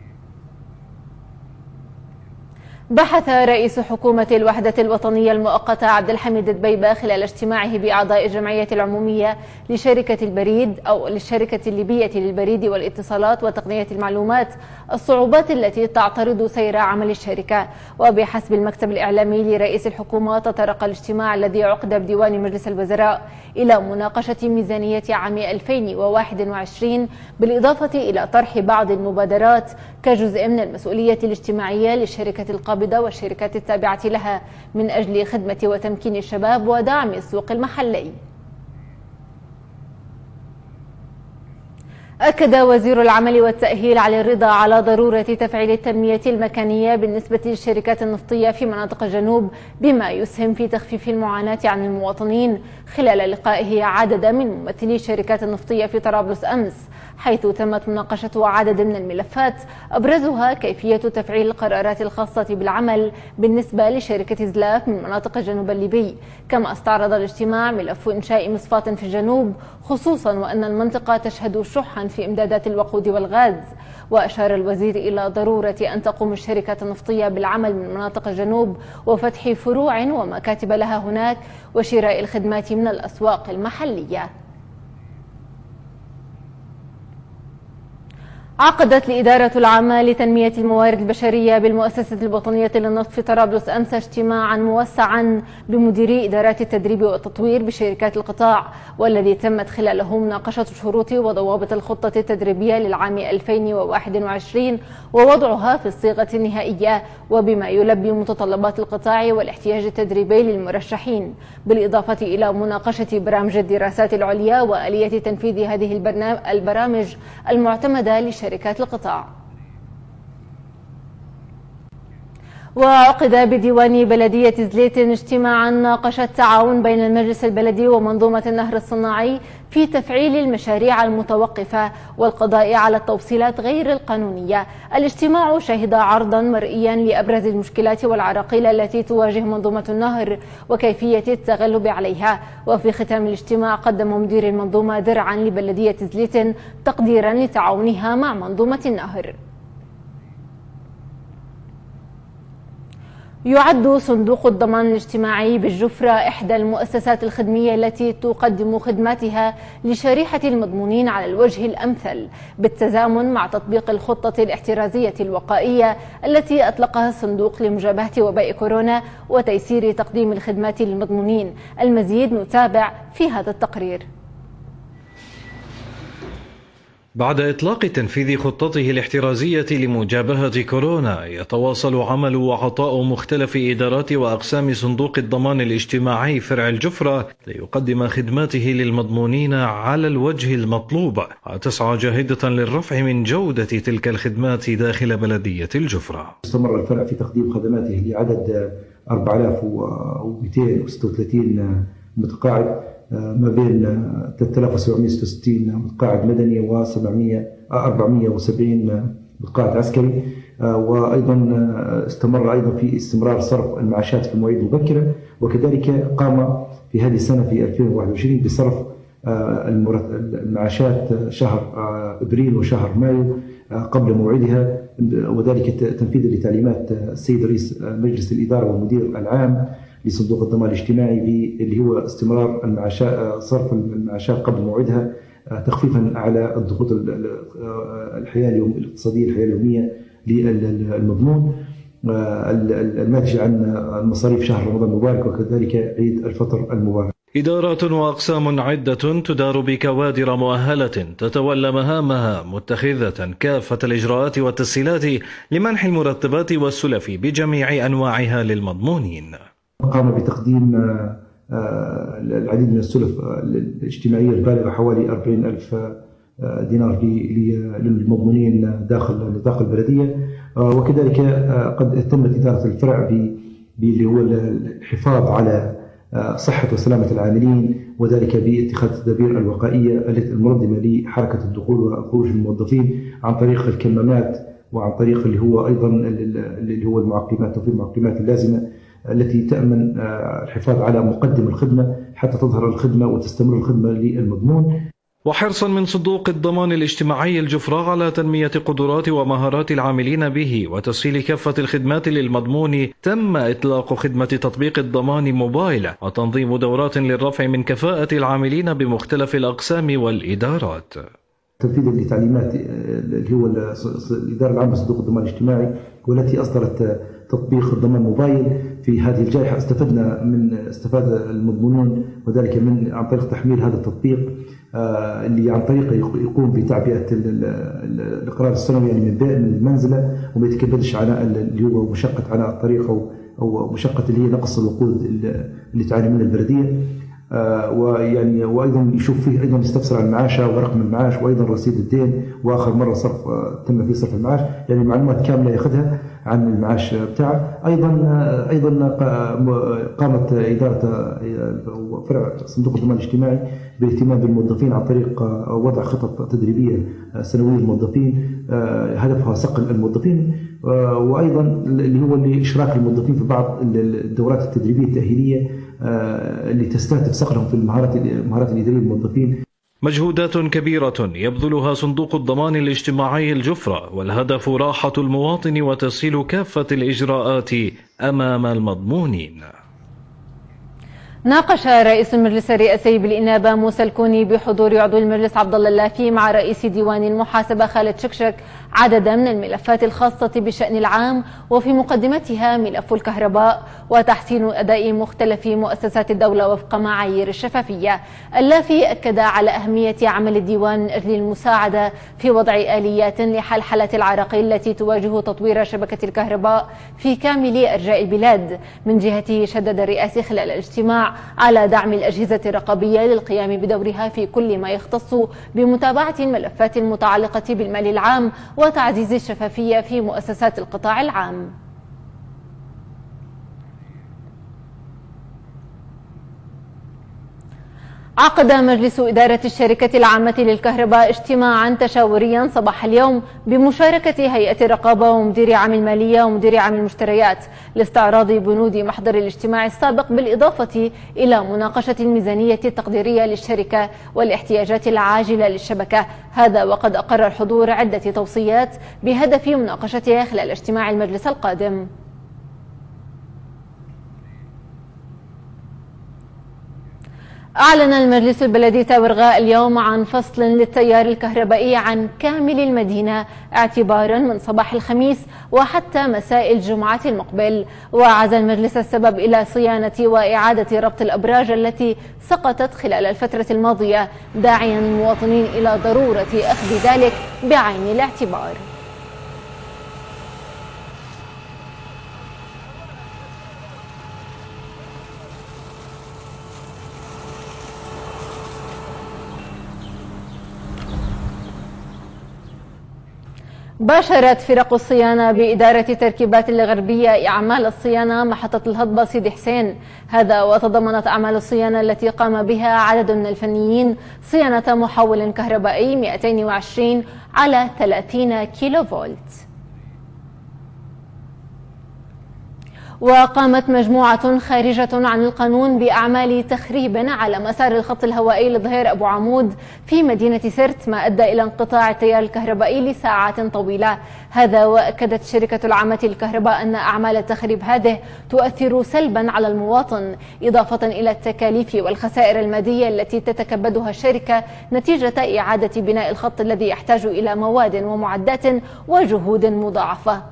بحث رئيس حكومة الوحدة الوطنية المؤقتة عبد الحميد دبيبة خلال اجتماعه بأعضاء الجمعية العمومية لشركة البريد أو للشركة الليبية للبريد والاتصالات وتقنية المعلومات الصعوبات التي تعترض سير عمل الشركة. وبحسب المكتب الإعلامي لرئيس الحكومة، تطرق الاجتماع الذي عقد بديوان مجلس الوزراء إلى مناقشة ميزانية عام ألفين وواحد وعشرين، بالإضافة إلى طرح بعض المبادرات كجزء من المسؤولية الاجتماعية للشركة القابضة والشركات التابعة لها من أجل خدمة وتمكين الشباب ودعم السوق المحلي. أكد وزير العمل والتأهيل علي الرضا على ضرورة تفعيل التنمية المكانية بالنسبة للشركات النفطية في مناطق الجنوب، بما يسهم في تخفيف المعاناة عن المواطنين، خلال لقائه عدد من ممثلي الشركات النفطية في طرابلس أمس، حيث تمت مناقشة عدد من الملفات أبرزها كيفية تفعيل القرارات الخاصة بالعمل بالنسبة لشركة زلاف من مناطق الجنوب الليبي. كما استعرض الاجتماع ملف إنشاء مصفاة في الجنوب، خصوصا وأن المنطقة تشهد شحا في إمدادات الوقود والغاز. وأشار الوزير إلى ضرورة أن تقوم الشركات النفطية بالعمل من مناطق الجنوب وفتح فروع ومكاتب لها هناك وشراء الخدمات من الأسواق المحلية. عقدت الإدارة العامة لتنمية الموارد البشرية بالمؤسسة الوطنية للنفط في طرابلس أمس اجتماعا موسعا بمديري إدارات التدريب والتطوير بشركات القطاع، والذي تمت خلاله مناقشة شروط وضوابط الخطة التدريبية للعام ألفين وواحد وعشرين ووضعها في الصيغة النهائية، وبما يلبي متطلبات القطاع والاحتياج التدريبي للمرشحين، بالإضافة إلى مناقشة برامج الدراسات العليا وآلية تنفيذ هذه البرامج المعتمدة لشركات القطاع. وعقد بديوان بلدية زليتن اجتماعا ناقش التعاون بين المجلس البلدي ومنظومة النهر الصناعي في تفعيل المشاريع المتوقفة والقضاء على التوصيلات غير القانونية. الاجتماع شهد عرضا مرئيا لأبرز المشكلات والعراقيل التي تواجه منظومة النهر وكيفية التغلب عليها. وفي ختام الاجتماع قدم مدير المنظومة درعا لبلدية زليتن تقديرا لتعاونها مع منظومة النهر. يعد صندوق الضمان الاجتماعي بالجفرة إحدى المؤسسات الخدمية التي تقدم خدماتها لشريحة المضمونين على الوجه الأمثل، بالتزامن مع تطبيق الخطة الاحترازية الوقائية التي أطلقها الصندوق لمجابهة وباء كورونا وتيسير تقديم الخدمات للمضمونين. المزيد نتابع في هذا التقرير. بعد إطلاق تنفيذ خطته الاحترازية لمجابهة كورونا، يتواصل عمل وعطاء مختلف إدارات وأقسام صندوق الضمان الاجتماعي فرع الجفرة ليقدم خدماته للمضمونين على الوجه المطلوب، وتسعى جاهدة للرفع من جودة تلك الخدمات داخل بلدية الجفرة. استمر الفرع في تقديم خدماته لعدد أربعة آلاف ومئتين وستة وثلاثين متقاعد، ما بين ثلاثة آلاف وسبعمئة وستة وستين متقاعد مدني و أربعمئة وسبعين متقاعد عسكري. وأيضا استمر أيضا في استمرار صرف المعاشات في المواعيد المبكرة، وكذلك قام في هذه السنة في ألفين وواحد وعشرين بصرف المعاشات شهر أبريل وشهر مايو قبل موعدها، وذلك تنفيذا لتعليمات السيد رئيس مجلس الإدارة والمدير العام لصندوق الضمان الاجتماعي اللي هو استمرار المعاشات صرف المعاشات قبل موعدها، تخفيفا على الضغوط الحياة الاقتصادية الحياة اليومية للمضمون الناتج عن مصاريف شهر رمضان المبارك وكذلك عيد الفطر المبارك. إدارات وأقسام عدة تدار بكوادر مؤهلة تتولى مهامها متخذة كافة الإجراءات والتسهيلات لمنح المرتبات والسلف بجميع أنواعها للمضمونين. قام بتقديم العديد من السلف الاجتماعية البالغة حوالي أربعين ألف دينار للمضمونين داخل داخل البلدية، وكذلك قد تمت إدارة الفرع باللي هو الحفاظ على صحة وسلامة العاملين، وذلك باتخاذ التدابير الوقائية المنظمة لحركة الدخول وخروج الموظفين عن طريق الكمامات وعن طريق اللي هو أيضا اللي هو المعقمات وفي المعقمات اللازمة التي تأمن الحفاظ على مقدم الخدمة حتى تظهر الخدمة وتستمر الخدمة للمضمون. وحرصا من صندوق الضمان الاجتماعي الجفراء على تنمية قدرات ومهارات العاملين به وتسهيل كافة الخدمات للمضمون، تم إطلاق خدمة تطبيق الضمان موبايل وتنظيم دورات للرفع من كفاءة العاملين بمختلف الأقسام والإدارات. تنفيذا لتعليمات اللي هو الإدارة العامة لصندوق الضمان الاجتماعي والتي أصدرت تطبيق الضمان موبايل في هذه الجائحة، استفدنا من استفاد المضمونون وذلك من عن طريق تحميل هذا التطبيق اللي عن طريقه يقوم بتعبئة الإقرار السنوي يعني من المنزلة وما يتكبدش عناء اللي هو مشقة عناء الطريق أو أو مشقة اللي هي نقص الوقود اللي تعاني منها البلدية. آه ويعني وايضا يشوف فيه ايضا يستفسر عن المعاشه ورقم المعاش وايضا رصيد الدين واخر مره صرف آه تم فيه صرف المعاش، يعني معلومات كامله ياخذها عن المعاش بتاعه. ايضا آه ايضا قامت اداره آه فرع صندوق الضمان الاجتماعي بالاهتمام بالموظفين عن طريق آه وضع خطط تدريبيه آه سنويه للموظفين آه هدفها صقل الموظفين، آه وايضا اللي هو اللي اشراك الموظفين في بعض الدورات التدريبيه التاهيليه اللي تستهدف صقلهم في المهارات المهارات الإدارية للموظفين. مجهودات كبيرة يبذلها صندوق الضمان الاجتماعي الجفرة، والهدف راحة المواطن وتسهيل كافة الإجراءات أمام المضمونين. ناقش رئيس المجلس الرئاسي بالإنابة موسى الكوني بحضور عضو المجلس عبد الله اللافي مع رئيس ديوان المحاسبة خالد شكشك عددا من الملفات الخاصة بالشأن العام، وفي مقدمتها ملف الكهرباء وتحسين أداء مختلف مؤسسات الدولة وفق معايير الشفافية. اللافي أكد على أهمية عمل الديوان من أجل المساعدة في وضع آليات لحلحلة العراقيل التي تواجه تطوير شبكة الكهرباء في كامل أرجاء البلاد. من جهته شدد الرئاسي خلال الاجتماع على دعم الأجهزة الرقابية للقيام بدورها في كل ما يختص بمتابعة الملفات المتعلقة بالمال العام وتعزيز الشفافية في مؤسسات القطاع العام. عقد مجلس إدارة الشركة العامة للكهرباء اجتماعا تشاوريا صباح اليوم بمشاركة هيئة الرقابة ومدير عام المالية ومدير عام المشتريات لاستعراض بنود محضر الاجتماع السابق، بالإضافة إلى مناقشة الميزانية التقديرية للشركة والاحتياجات العاجلة للشبكة. هذا وقد أقر الحضور عدة توصيات بهدف مناقشتها خلال اجتماع المجلس القادم. أعلن المجلس البلدي تاورغاء اليوم عن فصل للتيار الكهربائي عن كامل المدينة اعتبارا من صباح الخميس وحتى مساء الجمعة المقبل، وعزى المجلس السبب إلى صيانة وإعادة ربط الأبراج التي سقطت خلال الفترة الماضية، داعيا المواطنين إلى ضرورة أخذ ذلك بعين الاعتبار. باشرت فرق الصيانة بإدارة تركيبات الغربية أعمال الصيانة محطة الهضبة سيدي حسين. هذا وتضمنت أعمال الصيانة التي قام بها عدد من الفنيين صيانة محول كهربائي مئتين وعشرين على ثلاثين كيلو فولت. وقامت مجموعة خارجة عن القانون بأعمال تخريب على مسار الخط الهوائي لظهير أبو عمود في مدينة سرت، ما أدى إلى انقطاع التيار الكهربائي لساعات طويلة. هذا وأكدت شركة العامة للكهرباء أن أعمال التخريب هذه تؤثر سلبا على المواطن، إضافة إلى التكاليف والخسائر المادية التي تتكبدها الشركة نتيجة إعادة بناء الخط الذي يحتاج إلى مواد ومعدات وجهود مضاعفة.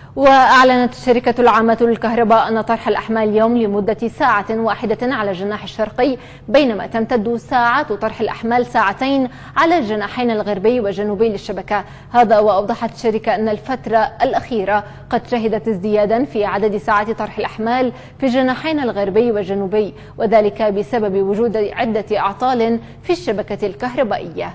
وأعلنت الشركة العامة للكهرباء أن طرح الأحمال اليوم لمدة ساعة واحدة على الجناح الشرقي، بينما تمتد ساعات طرح الأحمال ساعتين على الجناحين الغربي والجنوبي للشبكة. هذا وأوضحت الشركة أن الفترة الأخيرة قد شهدت ازديادا في عدد ساعات طرح الأحمال في الجناحين الغربي والجنوبي، وذلك بسبب وجود عدة أعطال في الشبكة الكهربائية.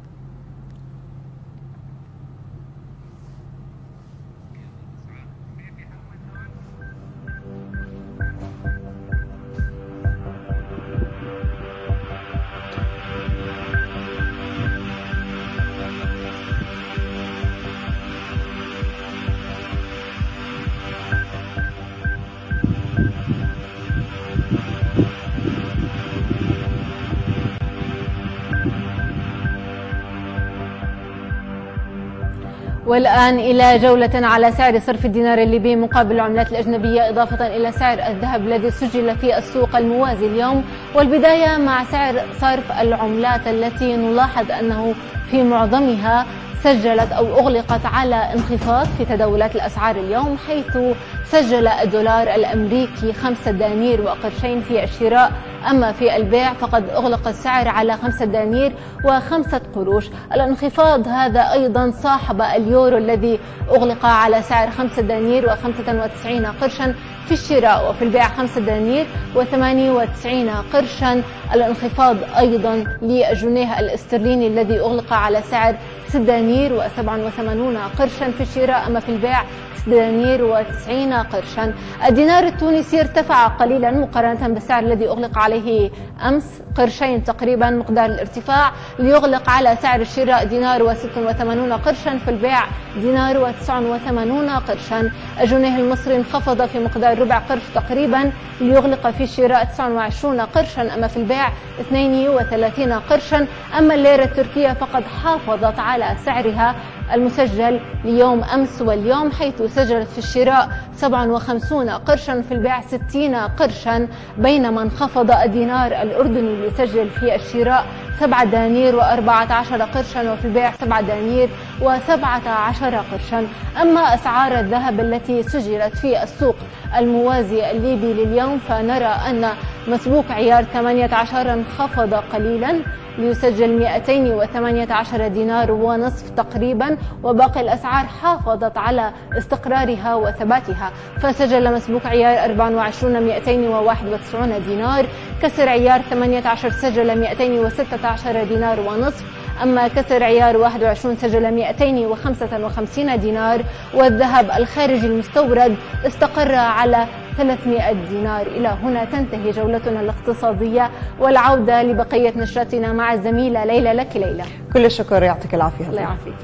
والآن إلى جولة على سعر صرف الدينار الليبي مقابل العملات الأجنبية، إضافة إلى سعر الذهب الذي سجل في السوق الموازي اليوم. والبداية مع سعر صرف العملات التي نلاحظ أنه في معظمها سجلت أو أغلقت على انخفاض في تداولات الأسعار اليوم، حيث سجل الدولار الأمريكي خمسة دنانير وقرشين في الشراء، أما في البيع فقد أغلق السعر على خمسة دنانير وخمسة قروش. الانخفاض هذا أيضا صاحب اليورو الذي أغلق على سعر خمسة دنانير وخمسة وتسعين قرشا في الشراء، وفي البيع خمسة دنانير وثمانية وتسعين قرشا. الانخفاض أيضا للجنيه الاسترليني الذي أغلق على سعر ستة دنانير وسبعة وثمانين قرشا في الشراء، أما في البيع ستة دنانير وتسعين قرشا. الدينار التونسي ارتفع قليلا مقارنة بالسعر الذي أغلق عليه أمس، قرشين تقريبا مقدار الارتفاع، ليغلق على سعر الشراء دينار وستة وثمانين قرشا، في البيع دينار وتسعة وثمانين قرشا. الجنيه المصري انخفض في مقدار ربع قرش تقريبا، ليغلق في الشراء تسعة وعشرين قرشا، أما في البيع اثنين وثلاثين قرشا. أما الليرة التركية فقد حافظت على سعرها المسجل ليوم أمس واليوم، حيث سجلت في الشراء سبعة وخمسين قرشا، في البيع ستين قرشا، بينما انخفض الدينار الأردني ليسجل في الشراء سبعة دنانير وأربعة عشر قرشا، وفي البيع سبعة دنانير وسبعة عشر قرشا. أما أسعار الذهب التي سجلت في السوق الموازي الليبي لليوم، فنرى أن مسبوق عيار ثمانية عشر انخفض قليلا ليسجل مئتين وثمانية عشر دينار ونصف تقريبا، وباقي الأسعار حافظت على استقرارها وثباتها، فسجل مسبوق عيار أربعة وعشرين مئتين وواحد وتسعين دينار، كسر عيار ثمانية عشر سجل مئتين وستة عشر دينار ونصف، أما كسر عيار واحد وعشرين سجل مئتين وخمسة وخمسين دينار. والذهب الخارجي المستورد استقر على ثلاثمئة دينار. إلى هنا تنتهي جولتنا الاقتصادية، والعودة لبقية نشرتنا مع الزميلة ليلى. لك ليلى. كل الشكر، يعطيك العافية. الله يعافيك.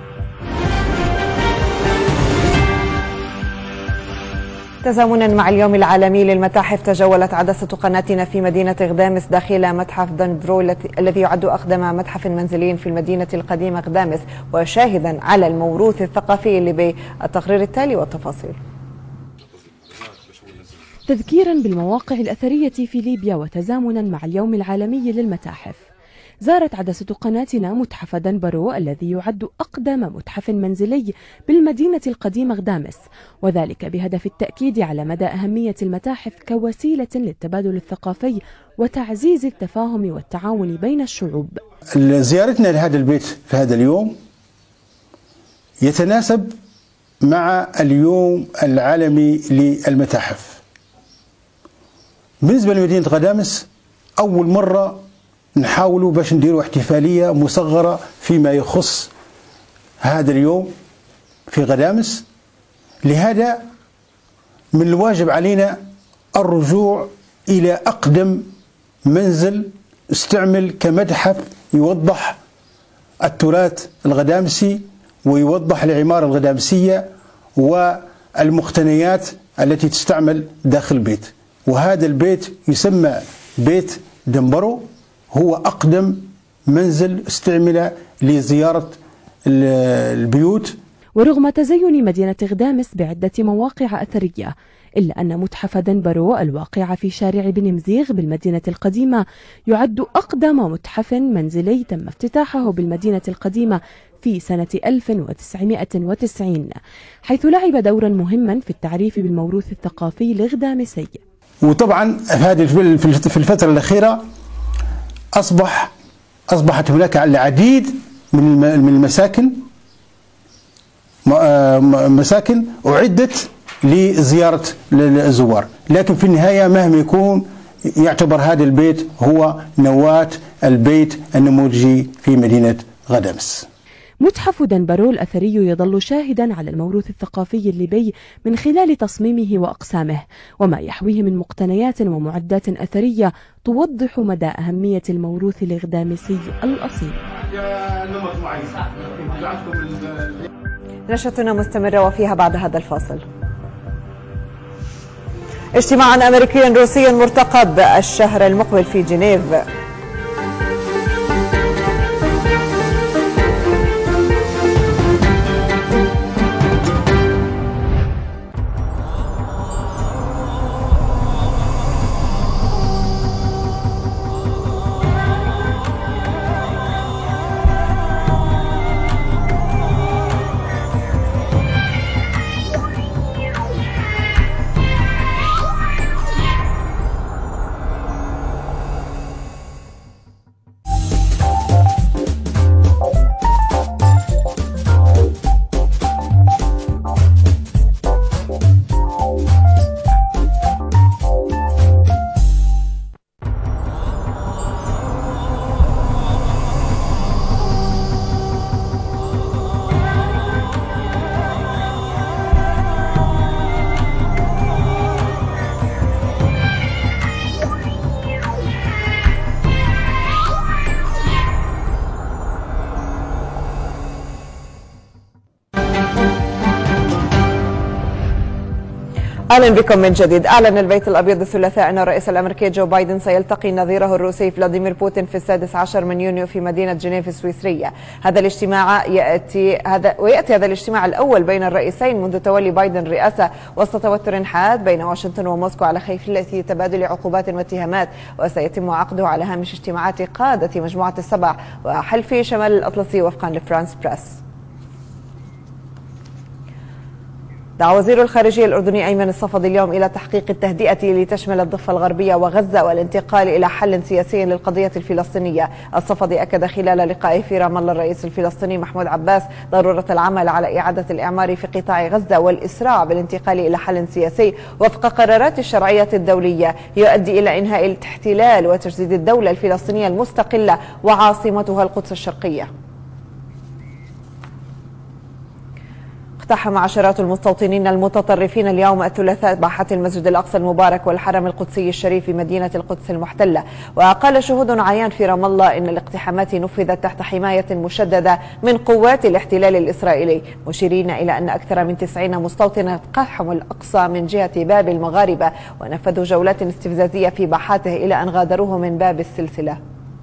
تزامنا مع اليوم العالمي للمتاحف، تجولت عدسة قناتنا في مدينة غدامس داخل متحف دندرو الذي يعد أقدم متحف منزلي في المدينة القديمة غدامس، وشاهدا على الموروث الثقافي الليبي. التقرير التالي والتفاصيل. تذكيرا بالمواقع الأثرية في ليبيا وتزامنا مع اليوم العالمي للمتاحف، زارت عدسة قناتنا متحف دنبرو الذي يعد أقدم متحف منزلي بالمدينة القديمة غدامس، وذلك بهدف التأكيد على مدى أهمية المتاحف كوسيلة للتبادل الثقافي وتعزيز التفاهم والتعاون بين الشعوب. زيارتنا لهذا البيت في هذا اليوم يتناسب مع اليوم العالمي للمتاحف. بالنسبة لمدينة غدامس أول مرة نحاولوا باش نديروا احتفالية مصغرة فيما يخص هذا اليوم في غدامس، لهذا من الواجب علينا الرجوع إلى أقدم منزل استعمل كمتحف يوضح التراث الغدامسي ويوضح العمارة الغدامسية والمقتنيات التي تستعمل داخل البيت. وهذا البيت يسمى بيت دنبرو، هو أقدم منزل استعمل لزيارة البيوت. ورغم تزين مدينة غدامس بعدة مواقع أثرية، إلا أن متحف دنبرو الواقع في شارع بن مزيغ بالمدينة القديمة يعد أقدم متحف منزلي تم افتتاحه بالمدينة القديمة في سنة ألف وتسعمائة وتسعين، حيث لعب دورا مهما في التعريف بالموروث الثقافي الغدامسي. وطبعا هذه في الفترة الأخيرة أصبح أصبحت هناك العديد من المساكن مساكن أعدت لزيارة الزوار، لكن في النهاية مهما يكون يعتبر هذا البيت هو نواة البيت النموذجي في مدينة غدامس. متحف دنبرو الأثري يظل شاهدا على الموروث الثقافي الليبي من خلال تصميمه وأقسامه وما يحويه من مقتنيات ومعدات أثرية توضح مدى أهمية الموروث الغدامسي الأصيل. نشرتنا مستمرة وفيها بعد هذا الفاصل. اجتماع أمريكي روسي مرتقب الشهر المقبل في جنيف. أهلا بكم من جديد. أعلن البيت الأبيض الثلاثاء أن الرئيس الأمريكي جو بايدن سيلتقي نظيره الروسي فلاديمير بوتين في السادس عشر من يونيو في مدينة جنيف السويسرية. هذا الاجتماع يأتي هذا ويأتي هذا الاجتماع الأول بين الرئيسين منذ تولي بايدن الرئاسة وسط توتر حاد بين واشنطن وموسكو على خلفية تبادل عقوبات واتهامات، وسيتم عقده على هامش اجتماعات قادة مجموعة السبع وحلف شمال الأطلسي وفقا لفرانس بريس. دعا وزير الخارجية الأردني أيمن الصفدي اليوم إلى تحقيق التهدئة لتشمل الضفة الغربية وغزة والانتقال إلى حل سياسي للقضية الفلسطينية. الصفدي أكد خلال لقائه في رام الله الرئيس الفلسطيني محمود عباس ضرورة العمل على إعادة الإعمار في قطاع غزة والإسراع بالانتقال إلى حل سياسي وفق قرارات الشرعية الدولية يؤدي إلى إنهاء الاحتلال وتجديد الدولة الفلسطينية المستقلة وعاصمتها القدس الشرقية. اقتحم عشرات المستوطنين المتطرفين اليوم الثلاثاء باحات المسجد الأقصى المبارك والحرم القدسي الشريف في مدينة القدس المحتلة. وقال شهود عيان في رام الله إن الاقتحامات نفذت تحت حماية مشددة من قوات الاحتلال الإسرائيلي، مشيرين إلى أن أكثر من تسعين مستوطنا اقتحموا الأقصى من جهة باب المغاربة ونفذوا جولات استفزازية في باحاته إلى أن غادروه من باب السلسلة.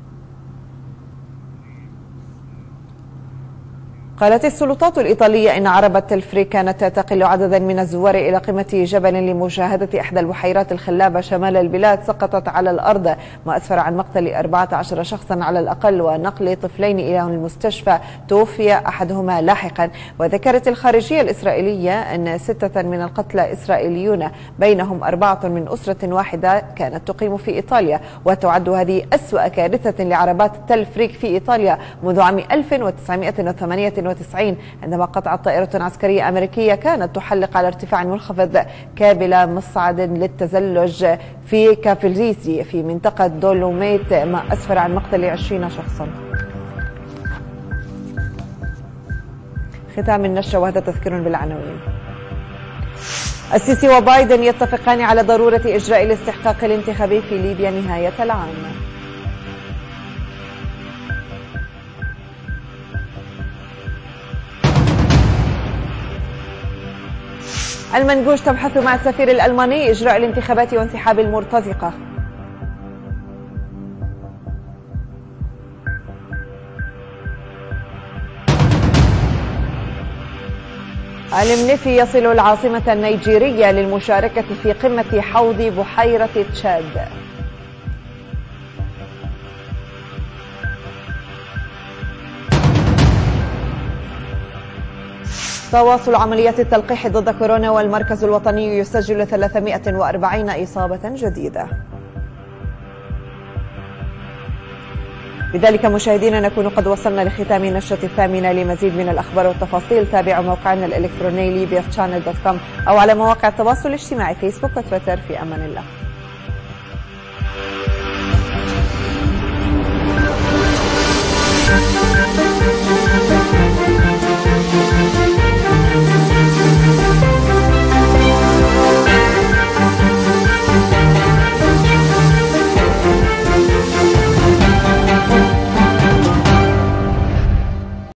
قالت السلطات الإيطالية إن عربة تلفريك كانت تقل عددا من الزوار إلى قمة جبل لمشاهدة إحدى البحيرات الخلابة شمال البلاد سقطت على الأرض، ما أسفر عن مقتل أربعة عشر شخصا على الأقل ونقل طفلين إلى المستشفى توفي أحدهما لاحقا. وذكرت الخارجية الإسرائيلية أن ستة من القتلى إسرائيليون بينهم أربعة من أسرة واحدة كانت تقيم في إيطاليا، وتعد هذه أسوأ كارثة لعربات تلفريك في إيطاليا منذ عام ألف وتسعمائة وثمانية وتسعين عندما قطعت طائرة عسكرية أمريكية كانت تحلق على ارتفاع منخفض كابل مصعد للتزلج في كافيليزي في منطقة دولوميت، ما أسفر عن مقتل عشرين شخصا. ختام النشرة وهذا تذكير بالعناوين. السيسي وبايدن يتفقان على ضرورة إجراء الاستحقاق الانتخابي في ليبيا نهاية العام. المنقوش تبحث مع السفير الألماني إجراء الانتخابات وانسحاب المرتزقة. المنفي يصل العاصمة النيجيرية للمشاركة في قمة حوض بحيرة تشاد. تواصل عمليات التلقيح ضد كورونا، والمركز الوطني يسجل ثلاثمائة وأربعين إصابة جديدة. بذلك مشاهدينا نكون قد وصلنا لختام نشرة الثامنة. لمزيد من الأخبار والتفاصيل تابعوا موقعنا الإلكتروني ليبيا تشانل دوت كوم أو على مواقع التواصل الاجتماعي فيسبوك وتويتر. في أمان الله.